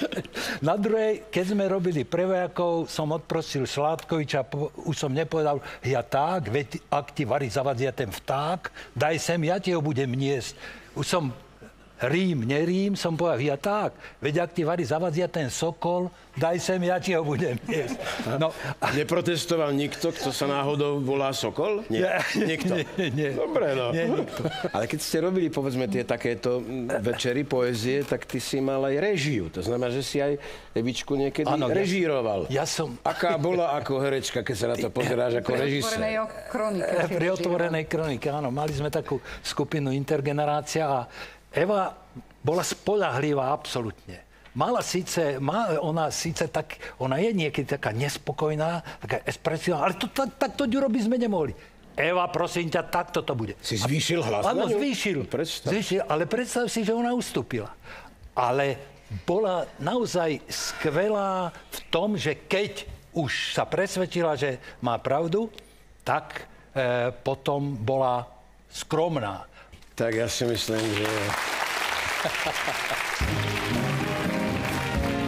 R: Na druhej, keď sme robili pre vojakov, som odprosil Sládkoviča, už som nepovedal, ja tak, veď ak ti varí zavadzia ten vták, daj sem, ja ti ho budem niesť. Už som Rím, nerím, som povedal, ja tak, veď ak ti varí zavadzia ten Sokol, daj sem, ja ti ho budem jesť. No.
B: Neprotestoval nikto, kto sa náhodou volá Sokol? Nie, nikto.
R: Nie, nie.
B: Dobre, no.
R: Nie, nikto.
B: Ale keď ste robili, povedzme, tie takéto večery poézie, tak ty si mal aj režiu. To znamená, že si aj Evičku niekedy
R: ano,
B: režíroval.
R: Ja, ja som...
B: Aká bola ako herečka, keď sa na to pozeráš ako režisér?
R: Pri otvorenej kronike, áno. Mali sme takú skupinu Intergenerácia a Eva bola spoľahlivá absolútne. Mala síce, má, ona síce tak, ona je niekedy taká nespokojná, taká expresívna, ale to, tak, tak to Ďurobi sme nemohli. Eva, prosím ťa, takto to bude.
B: Si zvýšil hlas?
R: Áno, zvýšil. zvýšil. Ale predstav si, že ona ustúpila. Ale bola naozaj skvelá v tom, že keď už sa presvedčila, že má pravdu, tak e, potom bola skromná.
B: Tak ja si myslím, že...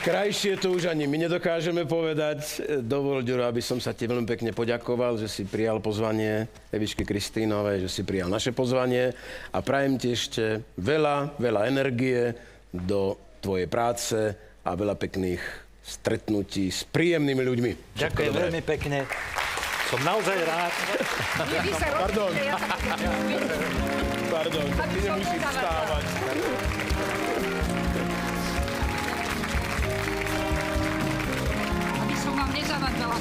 B: Krajšie to už ani my nedokážeme povedať. Dovol, Ďuro, aby som sa ti veľmi pekne poďakoval, že si prijal pozvanie Evičky Kristínovej, že si prijal naše pozvanie a prajem ti ešte veľa, veľa energie do tvojej práce a veľa pekných stretnutí s príjemnými ľuďmi.
R: Ďakujem veľmi pekne. Som naozaj rád.
B: Pardon. Pardon, ty nemusíš vstávať.
L: Aby som vám nezavadzala.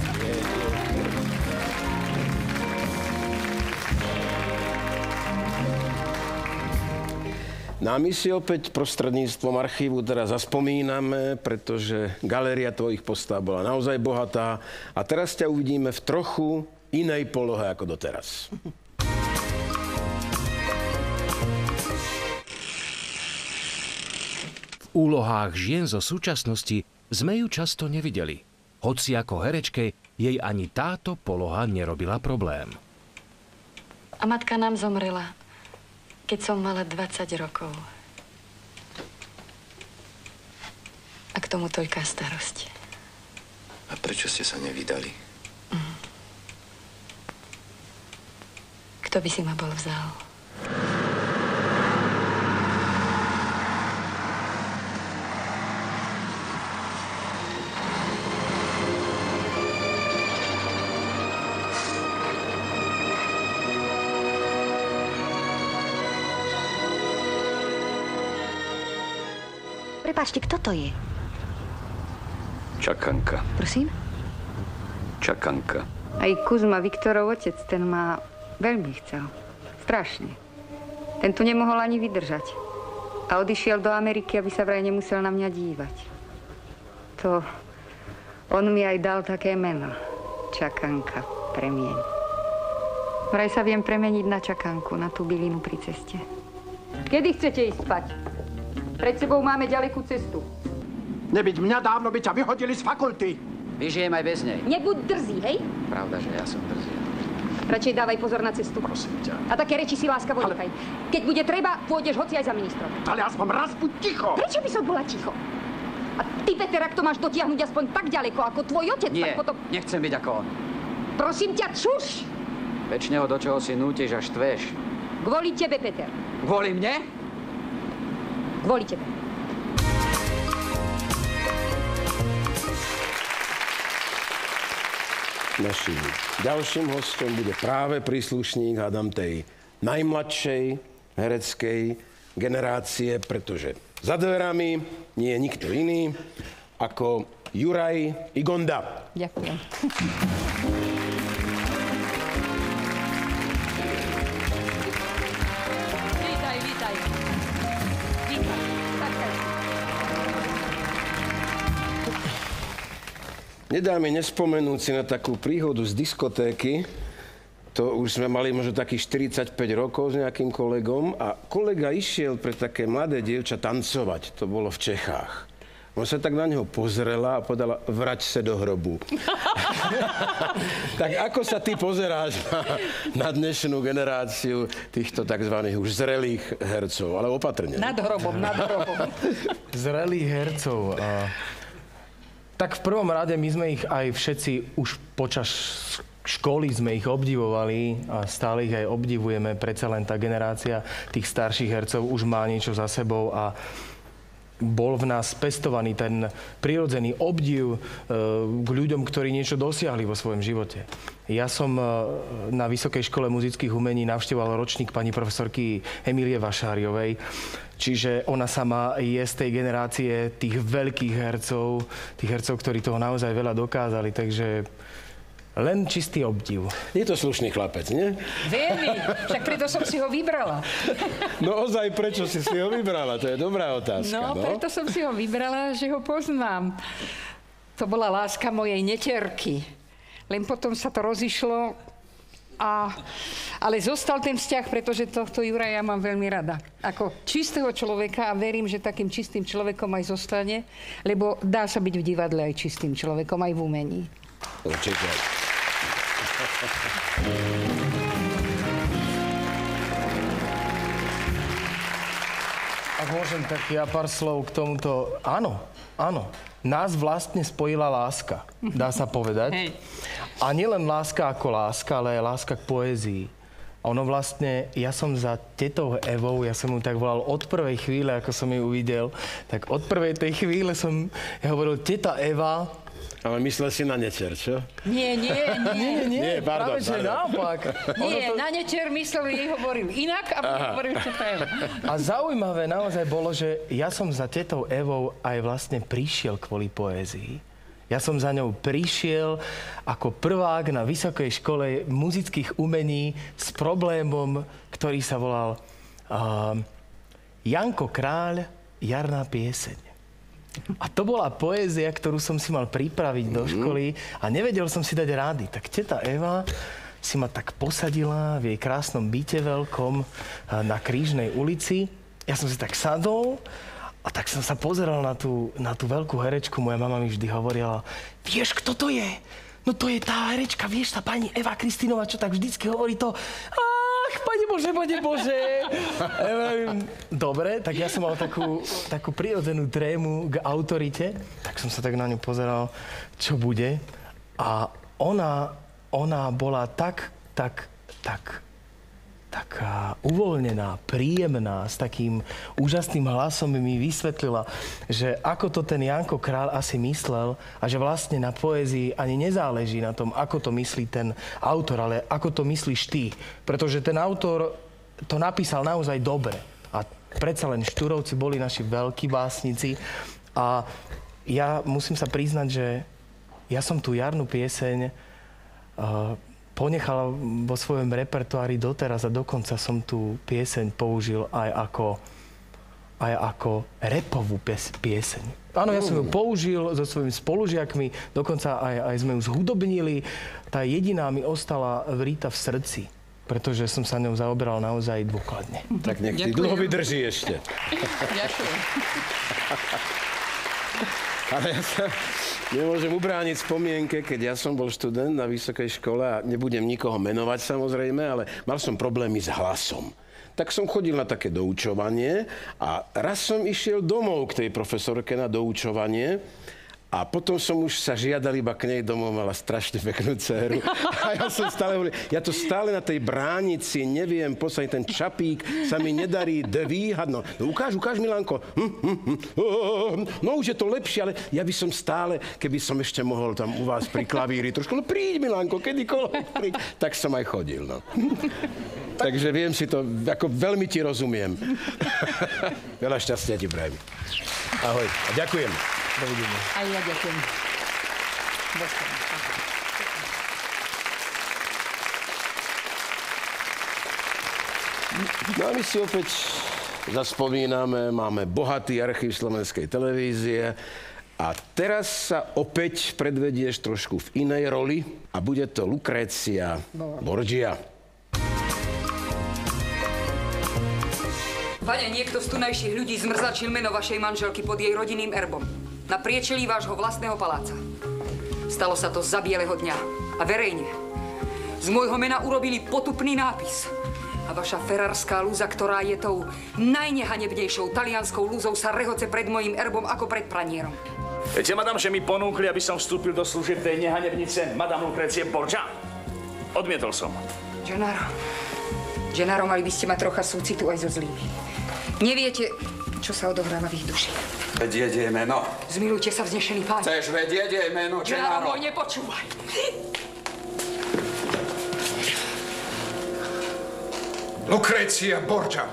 B: No a my si opäť prostredníctvom archívu teraz zaspomíname, pretože galéria tvojich postav bola naozaj bohatá a teraz ťa uvidíme v trochu inej polohe ako doteraz.
A: V úlohách žien zo súčasnosti sme ju často nevideli. Hoci ako herečke jej ani táto poloha nerobila problém.
E: A matka nám zomrela, keď som mala dvadsať rokov. A k tomu toľká starosť.
T: A prečo ste sa nevydali?
E: Mm. Kto by si ma bol vzal?
U: Prepáčte, kto to je?
T: Čakanka.
U: Prosím?
T: Čakanka.
G: Aj Kuzma, Viktorov otec, ten ma veľmi chcel. Strašne. Ten tu nemohol ani vydržať. A odišiel do Ameriky, aby sa vraj nemusel na mňa dívať. To... On mi aj dal také meno. Čakanka. Premieň. Vraj sa viem premeniť na čakanku, na tú bylinu pri ceste. Kedy chcete ísť spať? Pred sebou máme ďalekú cestu.
V: Nebyť mňa, dávno by ťa vyhodili z fakulty.
W: Vyžijem aj bez nej.
G: Nebuď drzý, hej?
W: Pravda, že ja som drzý.
G: Radšej dávaj pozor na cestu.
V: Prosím ťa.
G: A také reči si láskavo nechaj. Ale... Keď bude treba, pôjdeš hoci aj za ministrom.
V: Ale aspoň raz buď ticho.
G: Prečo by som bola ticho? A ty, Peter, ak to máš dotiahnuť aspoň tak ďaleko, ako tvoj otec,
W: Nie,
G: tak potom...
W: nechcem byť ako on.
G: Prosím ťa, čuš!
W: Večne ho do čoho si nútiš a štveš.
G: Kvôli tebe, Peter.
W: Kvôli mne?
G: Kvôli tebe.
B: Naším ďalším hostom bude práve príslušník, hádam, tej najmladšej hereckej generácie, pretože za dverami nie je nikto iný ako Juraj Igonda.
C: Ďakujem.
J: Vítaj, vítaj. Vítaj.
B: Nedá mi nespomenúť si na takú príhodu z diskotéky. To už sme mali možno takých štyridsaťpäť rokov s nejakým kolegom a kolega išiel pre také mladé dievča tancovať. To bolo v Čechách. On sa tak na neho pozrela a povedala, vrať sa do hrobu. Tak ako sa ty pozeráš na, na dnešnú generáciu týchto takzvaných už zrelých hercov? Ale opatrne.
C: Nad hrobom, nad hrobom.
X: Zrelých hercov. A... Tak v prvom rade my sme ich aj všetci už počas školy sme ich obdivovali a stále ich aj obdivujeme. Predsa len tá generácia tých starších hercov už má niečo za sebou a bol v nás pestovaný ten prirodzený obdiv k ľuďom, ktorí niečo dosiahli vo svojom živote. Ja som na Vysokej škole muzických umení navštevoval ročník pani profesorky Emílie Vašáriovej. Čiže ona sama je z tej generácie tých veľkých hercov, tých hercov, ktorí toho naozaj veľa dokázali, takže len čistý obdiv.
B: Je to slušný chlapec, nie?
C: Veľmi, však preto som si ho vybrala.
B: No ozaj, prečo si si ho vybrala? To je dobrá otázka,
C: no?
B: No,
C: preto som si ho vybrala, že ho poznám. To bola láska mojej neterky. Len potom sa to rozišlo. A, ale zostal ten vzťah, pretože tohto Juraja mám veľmi rada. Ako čistého človeka a verím, že takým čistým človekom aj zostane, lebo dá sa byť v divadle aj čistým človekom, aj v umení.
B: Určite.
X: Ak môžem tak ja pár slov k tomuto. Áno, áno. Nás vlastne spojila láska, dá sa povedať.
C: Hej.
X: A nielen láska ako láska, ale aj láska k poézii. A ono vlastne, ja som za tetou Evou, ja som ju tak volal od prvej chvíle, ako som ju uvidel, tak od prvej tej chvíle som, ja hovoril, teta Eva.
B: Ale myslel si na nečer, čo?
C: Nie, nie, nie.
X: Nie, nie, nie,
B: Nie, pardon,
X: práve že
B: pardon.
X: naopak. Ono
C: Nie,
X: to-
C: na nečer myslel, jej hovoril inak a potom hovoril, čo to je.
X: A zaujímavé naozaj bolo, že ja som za tetou Evou aj vlastne prišiel kvôli poézii. Ja som za ňou prišiel ako prvák na Vysokej škole muzických umení s problémom, ktorý sa volal uh, Janko Kráľ, jarná pieseň. A to bola poézia, ktorú som si mal pripraviť do školy a nevedel som si dať rády. Tak teta Eva si ma tak posadila v jej krásnom byte veľkom na Krížnej ulici. Ja som si tak sadol a tak som sa pozeral na tú, na tú veľkú herečku. Moja mama mi vždy hovorila, vieš, kto to je? No to je tá herečka, vieš, tá pani Eva Kristínová, čo tak vždycky hovorí to... Ach, Pane Bože, Pane Bože. Ja vravím, dobre, tak ja som mal takú, takú prirodzenú trému k autorite, tak som sa tak na ňu pozeral, čo bude. A ona, ona bola tak, tak, tak, taká uvoľnená, príjemná, s takým úžasným hlasom mi vysvetlila, že ako to ten Janko Král asi myslel a že vlastne na poézii ani nezáleží na tom, ako to myslí ten autor, ale ako to myslíš ty. Pretože ten autor to napísal naozaj dobre. A predsa len Štúrovci boli naši veľkí básnici. A ja musím sa priznať, že ja som tú jarnú pieseň uh, ponechal vo svojom repertoári doteraz a dokonca som tú pieseň použil aj ako, aj ako rapovú pies, pieseň. Áno, ja som ju použil so svojimi spolužiakmi, dokonca aj, aj sme ju zhudobnili. Tá jediná mi ostala vrita v srdci, pretože som sa ňou zaoberal naozaj dôkladne.
B: Tak nech ti dlho vydrží ešte.
C: Ďakujem.
B: Ale ja sa nemôžem ubrániť spomienke, keď ja som bol študent na vysokej škole a nebudem nikoho menovať samozrejme, ale mal som problémy s hlasom. Tak som chodil na také doučovanie a raz som išiel domov k tej profesorke na doučovanie a potom som už sa žiadal iba k nej domov, mala strašne peknú dceru. A ja som stále hovoril, ja to stále na tej bránici neviem, posledný ten čapík sa mi nedarí dvíhať. No, no ukáž, ukáž, Milanko. Hm, hm, hm. No už je to lepšie, ale ja by som stále, keby som ešte mohol tam u vás pri klavíri trošku, no príď, Milanko, kedykoľvek príď. Tak som aj chodil, no. Takže viem si to, ako veľmi ti rozumiem. Veľa šťastia ti prajem. Ahoj a ďakujem. Dovidenia.
C: Aj ja ďakujem.
B: No a my si opäť zaspomíname, máme bohatý archív slovenskej televízie a teraz sa opäť predvedieš trošku v inej roli a bude to Lucrécia Borgia.
D: Pane, niekto z tunajších ľudí zmrzačil meno vašej manželky pod jej rodinným erbom. Na priečelí vášho vlastného paláca. Stalo sa to za bieleho dňa. A verejne. Z môjho mena urobili potupný nápis. A vaša ferrarská lúza, ktorá je tou najnehanebnejšou talianskou lúzou, sa rehoce pred mojím erbom ako pred pranierom.
I: Viete, madam, že mi ponúkli, aby som vstúpil do služieb tej nehanebnice madame Lucrécie Borgia? Odmietol som.
D: Gennaro, Gennaro, mali by ste mať trocha súcitu aj so zlými. Neviete, čo sa odohráva v ich duši.
W: Vedieť jej meno.
D: Zmilujte sa, vznešený pán.
W: Chceš vedieť jej meno,
D: Gennaro?
W: Gennaro?
D: Môj, nepočúvaj.
P: Lucrécia Borgia.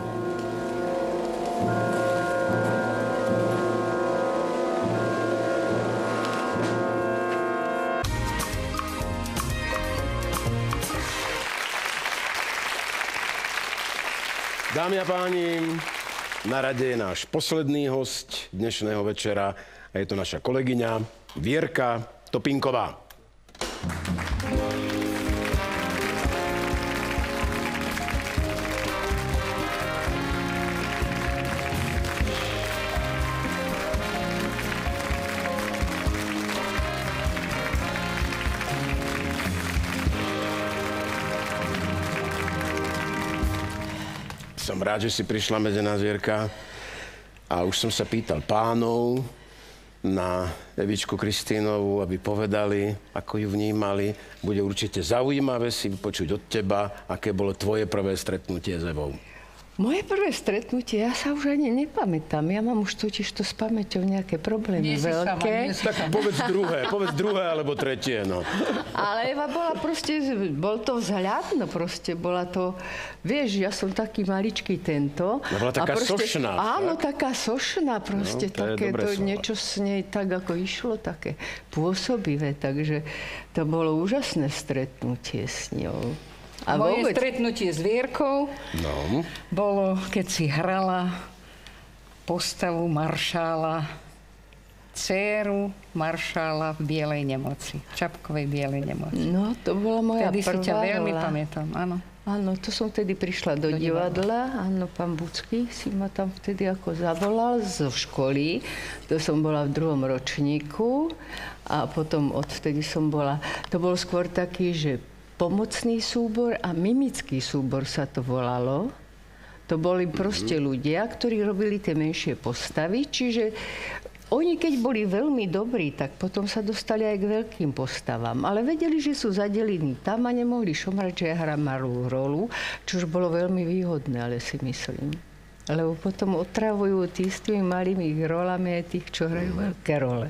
B: Dámy a páni, na rade je náš posledný hosť dnešného večera a je to naša kolegyňa Vierka Topinková. Som rád, že si prišla medzi nás, Vierka. A už som sa pýtal pánov na Evičku Kristínovú, aby povedali, ako ju vnímali. Bude určite zaujímavé si počuť od teba, aké bolo tvoje prvé stretnutie s Evou.
H: Moje prvé stretnutie, ja sa už ani nepamätám. Ja mám už totiž to s pamäťou nejaké problémy
B: Nie si
H: veľké.
B: sama, nie si tak povedz druhé, povedz druhé alebo tretie, no.
H: Ale Eva bola proste, bol to vzhľad, no proste bola to, vieš, ja som taký maličký tento.
B: No bola taká
H: proste,
B: sošná.
H: Áno,
B: tak?
H: taká sošná proste,
B: No, to je
H: také
B: dobré
H: to
B: slovo.
H: niečo s nej tak ako išlo, také pôsobivé, takže to bolo úžasné stretnutie s ňou.
C: A moje
H: vôbec-
C: stretnutie s Vierkou
B: No.
C: bolo, keď si hrala postavu maršála, dcéru maršála v bielej nemoci, v Čapkovej bielej nemoci.
H: No, to bola moja
C: Vtedy si
H: prvá
C: ťa veľmi
H: rola.
C: pamätám, áno.
H: Áno, to som vtedy prišla do,
C: Do
H: divadla. Áno, pán Bucký si ma tam vtedy ako zavolal zo školy. To som bola v druhom ročníku. A potom odvtedy som bola... To bol skôr taký, že pomocný súbor a mimický súbor sa to volalo. To boli proste ľudia, ktorí robili tie menšie postavy. Čiže oni, keď boli veľmi dobrí, tak potom sa dostali aj k veľkým postavám. Ale vedeli, že sú zadelení tam a nemohli šomrať, že ja hrám malú rolu, čož bolo veľmi výhodné, ale si myslím. Lebo potom otravujú tí s tými malými rolami aj tých, čo hrajú veľké role.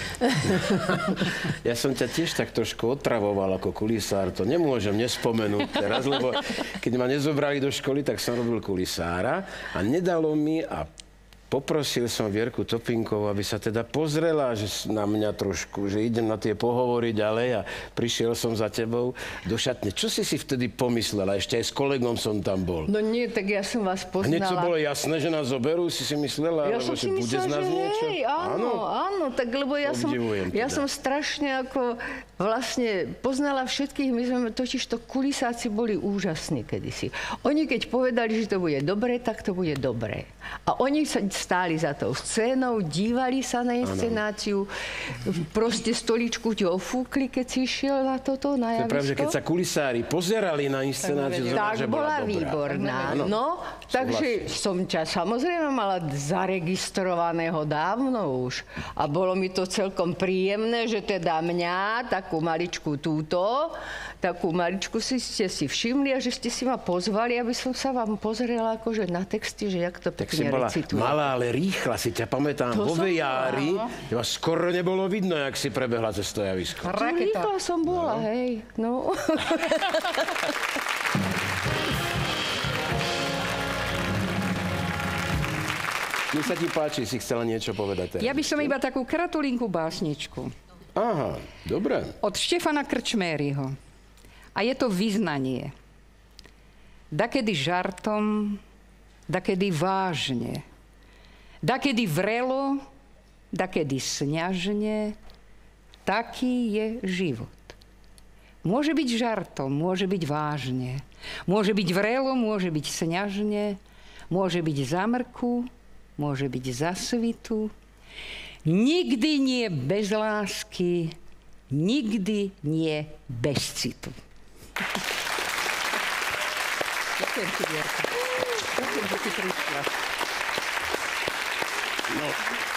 B: Ja som ťa tiež tak trošku otravoval ako kulisár. To nemôžem nespomenúť teraz, lebo keď ma nezobrali do školy, tak som robil kulisára a nedalo mi a poprosil som Vierku Topinkovú, aby sa teda pozrela že na mňa trošku, že idem na tie pohovory ďalej a prišiel som za tebou do šatne. Čo si si vtedy pomyslela? Ešte aj s kolegom som tam bol.
H: No nie, tak ja som vás
B: A hneď to
H: poznala.
B: bolo jasné, že nás zoberú, si si myslela?
H: Ja
B: alebo
H: som si
B: že bude
H: myslela,
B: z nás
H: že
B: niečo?
H: hej, áno, áno, tak lebo ja som,
B: Obdivujem
H: ja
B: teda.
H: som strašne ako vlastne poznala všetkých, my sme totiž to kulisáci boli úžasní kedysi. Oni keď povedali, že to bude dobre, tak to bude dobre. A oni sa stáli za tou scénou, dívali sa na inscenáciu, proste stoličku ti ofúkli, keď si išiel na toto, na
B: To je pravda, že keď
H: javisko.
B: sa kulisári pozerali na inscenáciu, znamená,
H: Tak
B: že bola
H: bola
B: dobrá.
H: výborná.
B: Áno.
H: No, takže som ťa samozrejme mala zaregistrovaného dávno už. A bolo mi to celkom príjemné, že teda mňa, takú maličku túto, takú maličku si ste si všimli a že ste si ma pozvali, aby som sa vám pozrela akože na texty, že jak to
B: Tak si
H: pekne
B: bola
H: recituje.
B: malá, ale rýchla, si ťa pamätám.
H: To
B: Vo
H: som
B: Vejári,
H: bola,
B: teba skoro nebolo vidno, jak si prebehla cez to javisko.
H: To rýchla som bola, hej. No.
B: Nech sa ti páči, si chcela niečo povedať teraz.
C: Ja by som iba takú kratulinku básničku.
B: Aha, dobre.
C: Od Štefana Krčméryho. A je to vyznanie. Dakedy žartom, dakedy vážne. Dakedy vrelo, dakedy sňažne. Taký je život. Môže byť žartom, môže byť vážne. Môže byť vrelo, môže byť sňažne. Môže byť zamrku, môže byť zasvitu. Nikdy nie bez lásky, nikdy nie bez citu. Ďakujem ti, Vierka. Ďakujem, že si prišla.
B: No.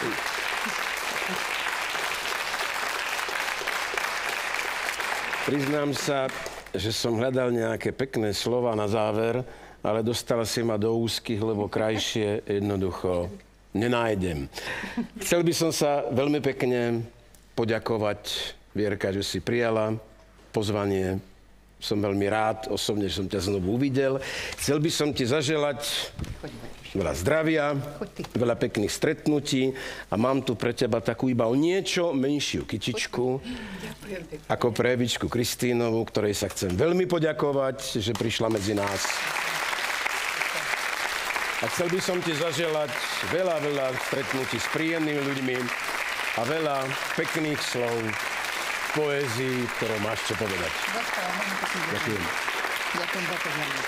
B: Priznám sa, že som hľadal nejaké pekné slova na záver, ale dostala si ma do úzkých, lebo krajšie jednoducho nenájdem. Chcel by som sa veľmi pekne poďakovať, Vierka, že si prijala pozvanie. Som veľmi rád, osobne, že som ťa znovu uvidel. Chcel by som ti zaželať veľa zdravia, veľa pekných stretnutí a mám tu pre teba takú iba o niečo menšiu kytičku, ako pre Evičku Kristínovú, ktorej sa chcem veľmi poďakovať, že prišla medzi nás. A chcel by som ti zaželať veľa, veľa stretnutí s príjemnými ľuďmi a veľa pekných slov v poézii, ktorou máš čo povedať. Ďakujem.
C: Ďakujem za pozvanie.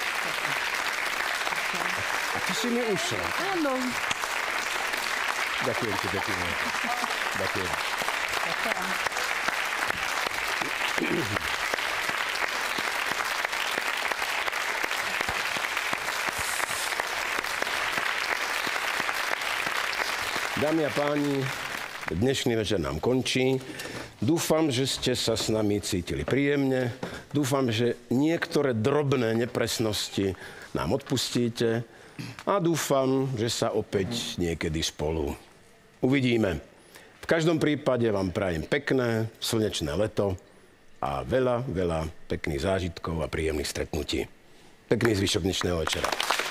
B: A ty si mi ušla.
C: Áno.
B: Ďakujem ti, ďakujem. Ďakujem. Dámy a páni, dnešný večer nám končí. Dúfam, že ste sa s nami cítili príjemne. Dúfam, že niektoré drobné nepresnosti nám odpustíte. A dúfam, že sa opäť niekedy spolu uvidíme. V každom prípade vám prajem pekné, slnečné leto a veľa, veľa pekných zážitkov a príjemných stretnutí. Pekný zvyšok dnešného večera.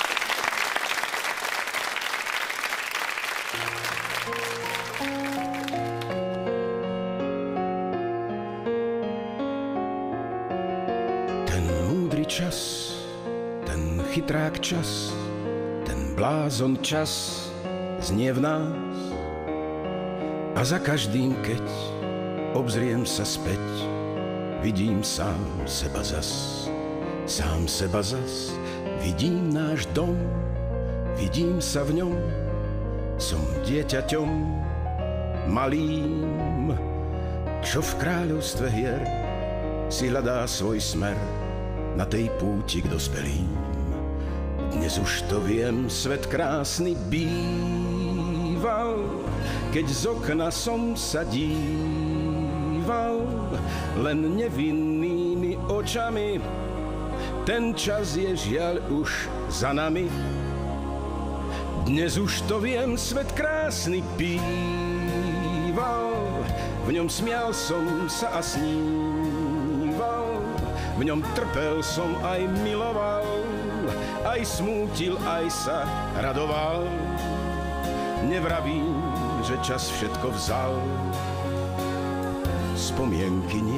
K: Čas, ten chytrák čas, ten blázon čas znie v nás. A za každým, keď obzriem sa späť, vidím sám seba zas. Sám seba zas, vidím náš dom, vidím sa v ňom. Som dieťaťom malým, čo v kráľovstve hier si hľadá svoj smer na tej púti k dospelým. Dnes už to viem, svet krásny býval, keď z okna som sa díval, len nevinnými očami. Ten čas je žiaľ už za nami. Dnes už to viem, svet krásny býval, v ňom smial som sa a sníval. V ňom trpel som aj miloval, aj smútil, aj sa radoval. Nevravím, že čas všetko vzal, spomienky nie.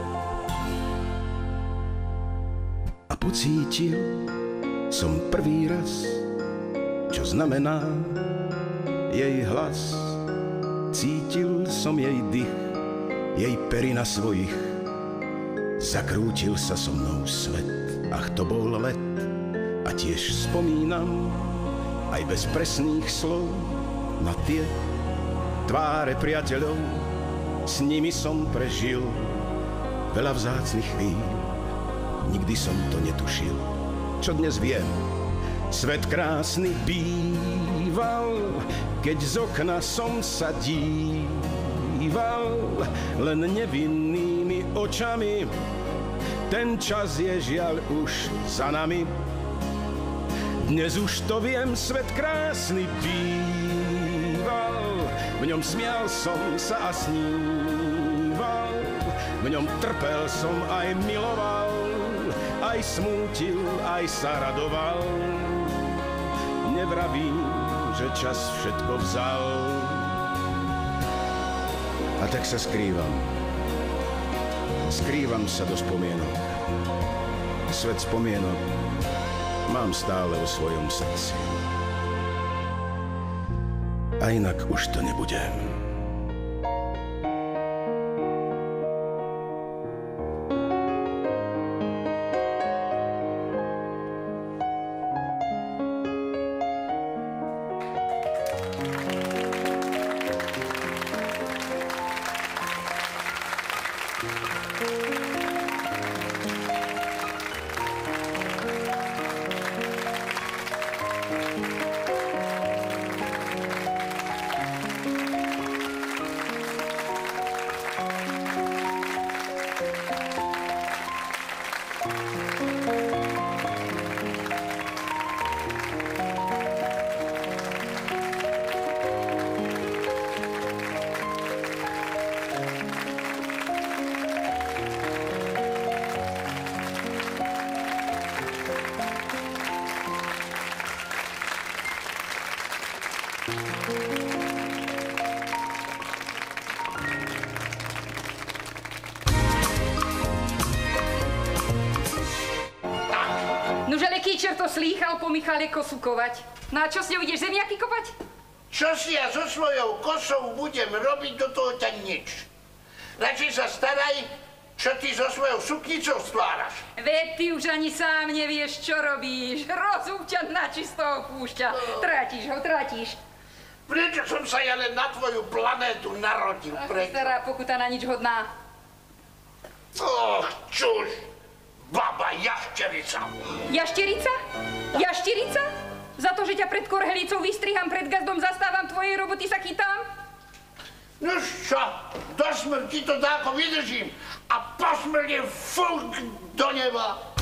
K: A pocítil som prvý raz, čo znamená jej hlas. Cítil som jej dych, jej pery na svojich. Zakrútil sa so mnou svet, ach to bol let. A tiež spomínam, aj bez presných slov, na tie tváre priateľov. S nimi som prežil veľa vzácnych chvíľ. Nikdy som to netušil, čo dnes viem. Svet krásny býval, keď z okna som sa díval, len nevinnými očami. Ten čas je žiaľ už za nami. Dnes už to viem, svet krásny býval, v ňom smial som sa a sníval, v ňom trpel som aj miloval, aj smútil, aj sa radoval. Nevravím, že čas všetko vzal. A tak sa skrývam. Skrývam sa do spomienok. Svet spomienok mám stále vo svojom srdci. A inak už to nebudem.
L: To slýchal po Michale kosu kovať. No a čo s ňou ideš zemiaky kopať?
M: Čo si ja so svojou kosou budem robiť, do toho ťa nič. Radšej sa staraj, čo ty so svojou suknicou stváraš.
L: Veď ty už ani sám nevieš, čo robíš. Rozum ťa načisto opúšťa. Trátiš ho, trátiš.
M: Prečo som sa ja len na tvoju planétu narodil?
L: Ach,
M: Prečo?
L: stará pokuta na nič hodná.
M: Och, čuž. Baba jašterica.
L: Jašterica? Jašterica? Za to, že ťa pred korhelicou vystriham, pred gazdom zastávam, tvojej roboty sa chytám?
M: No čo, do smrti to dáko vydržím a po smrti fúk do neba.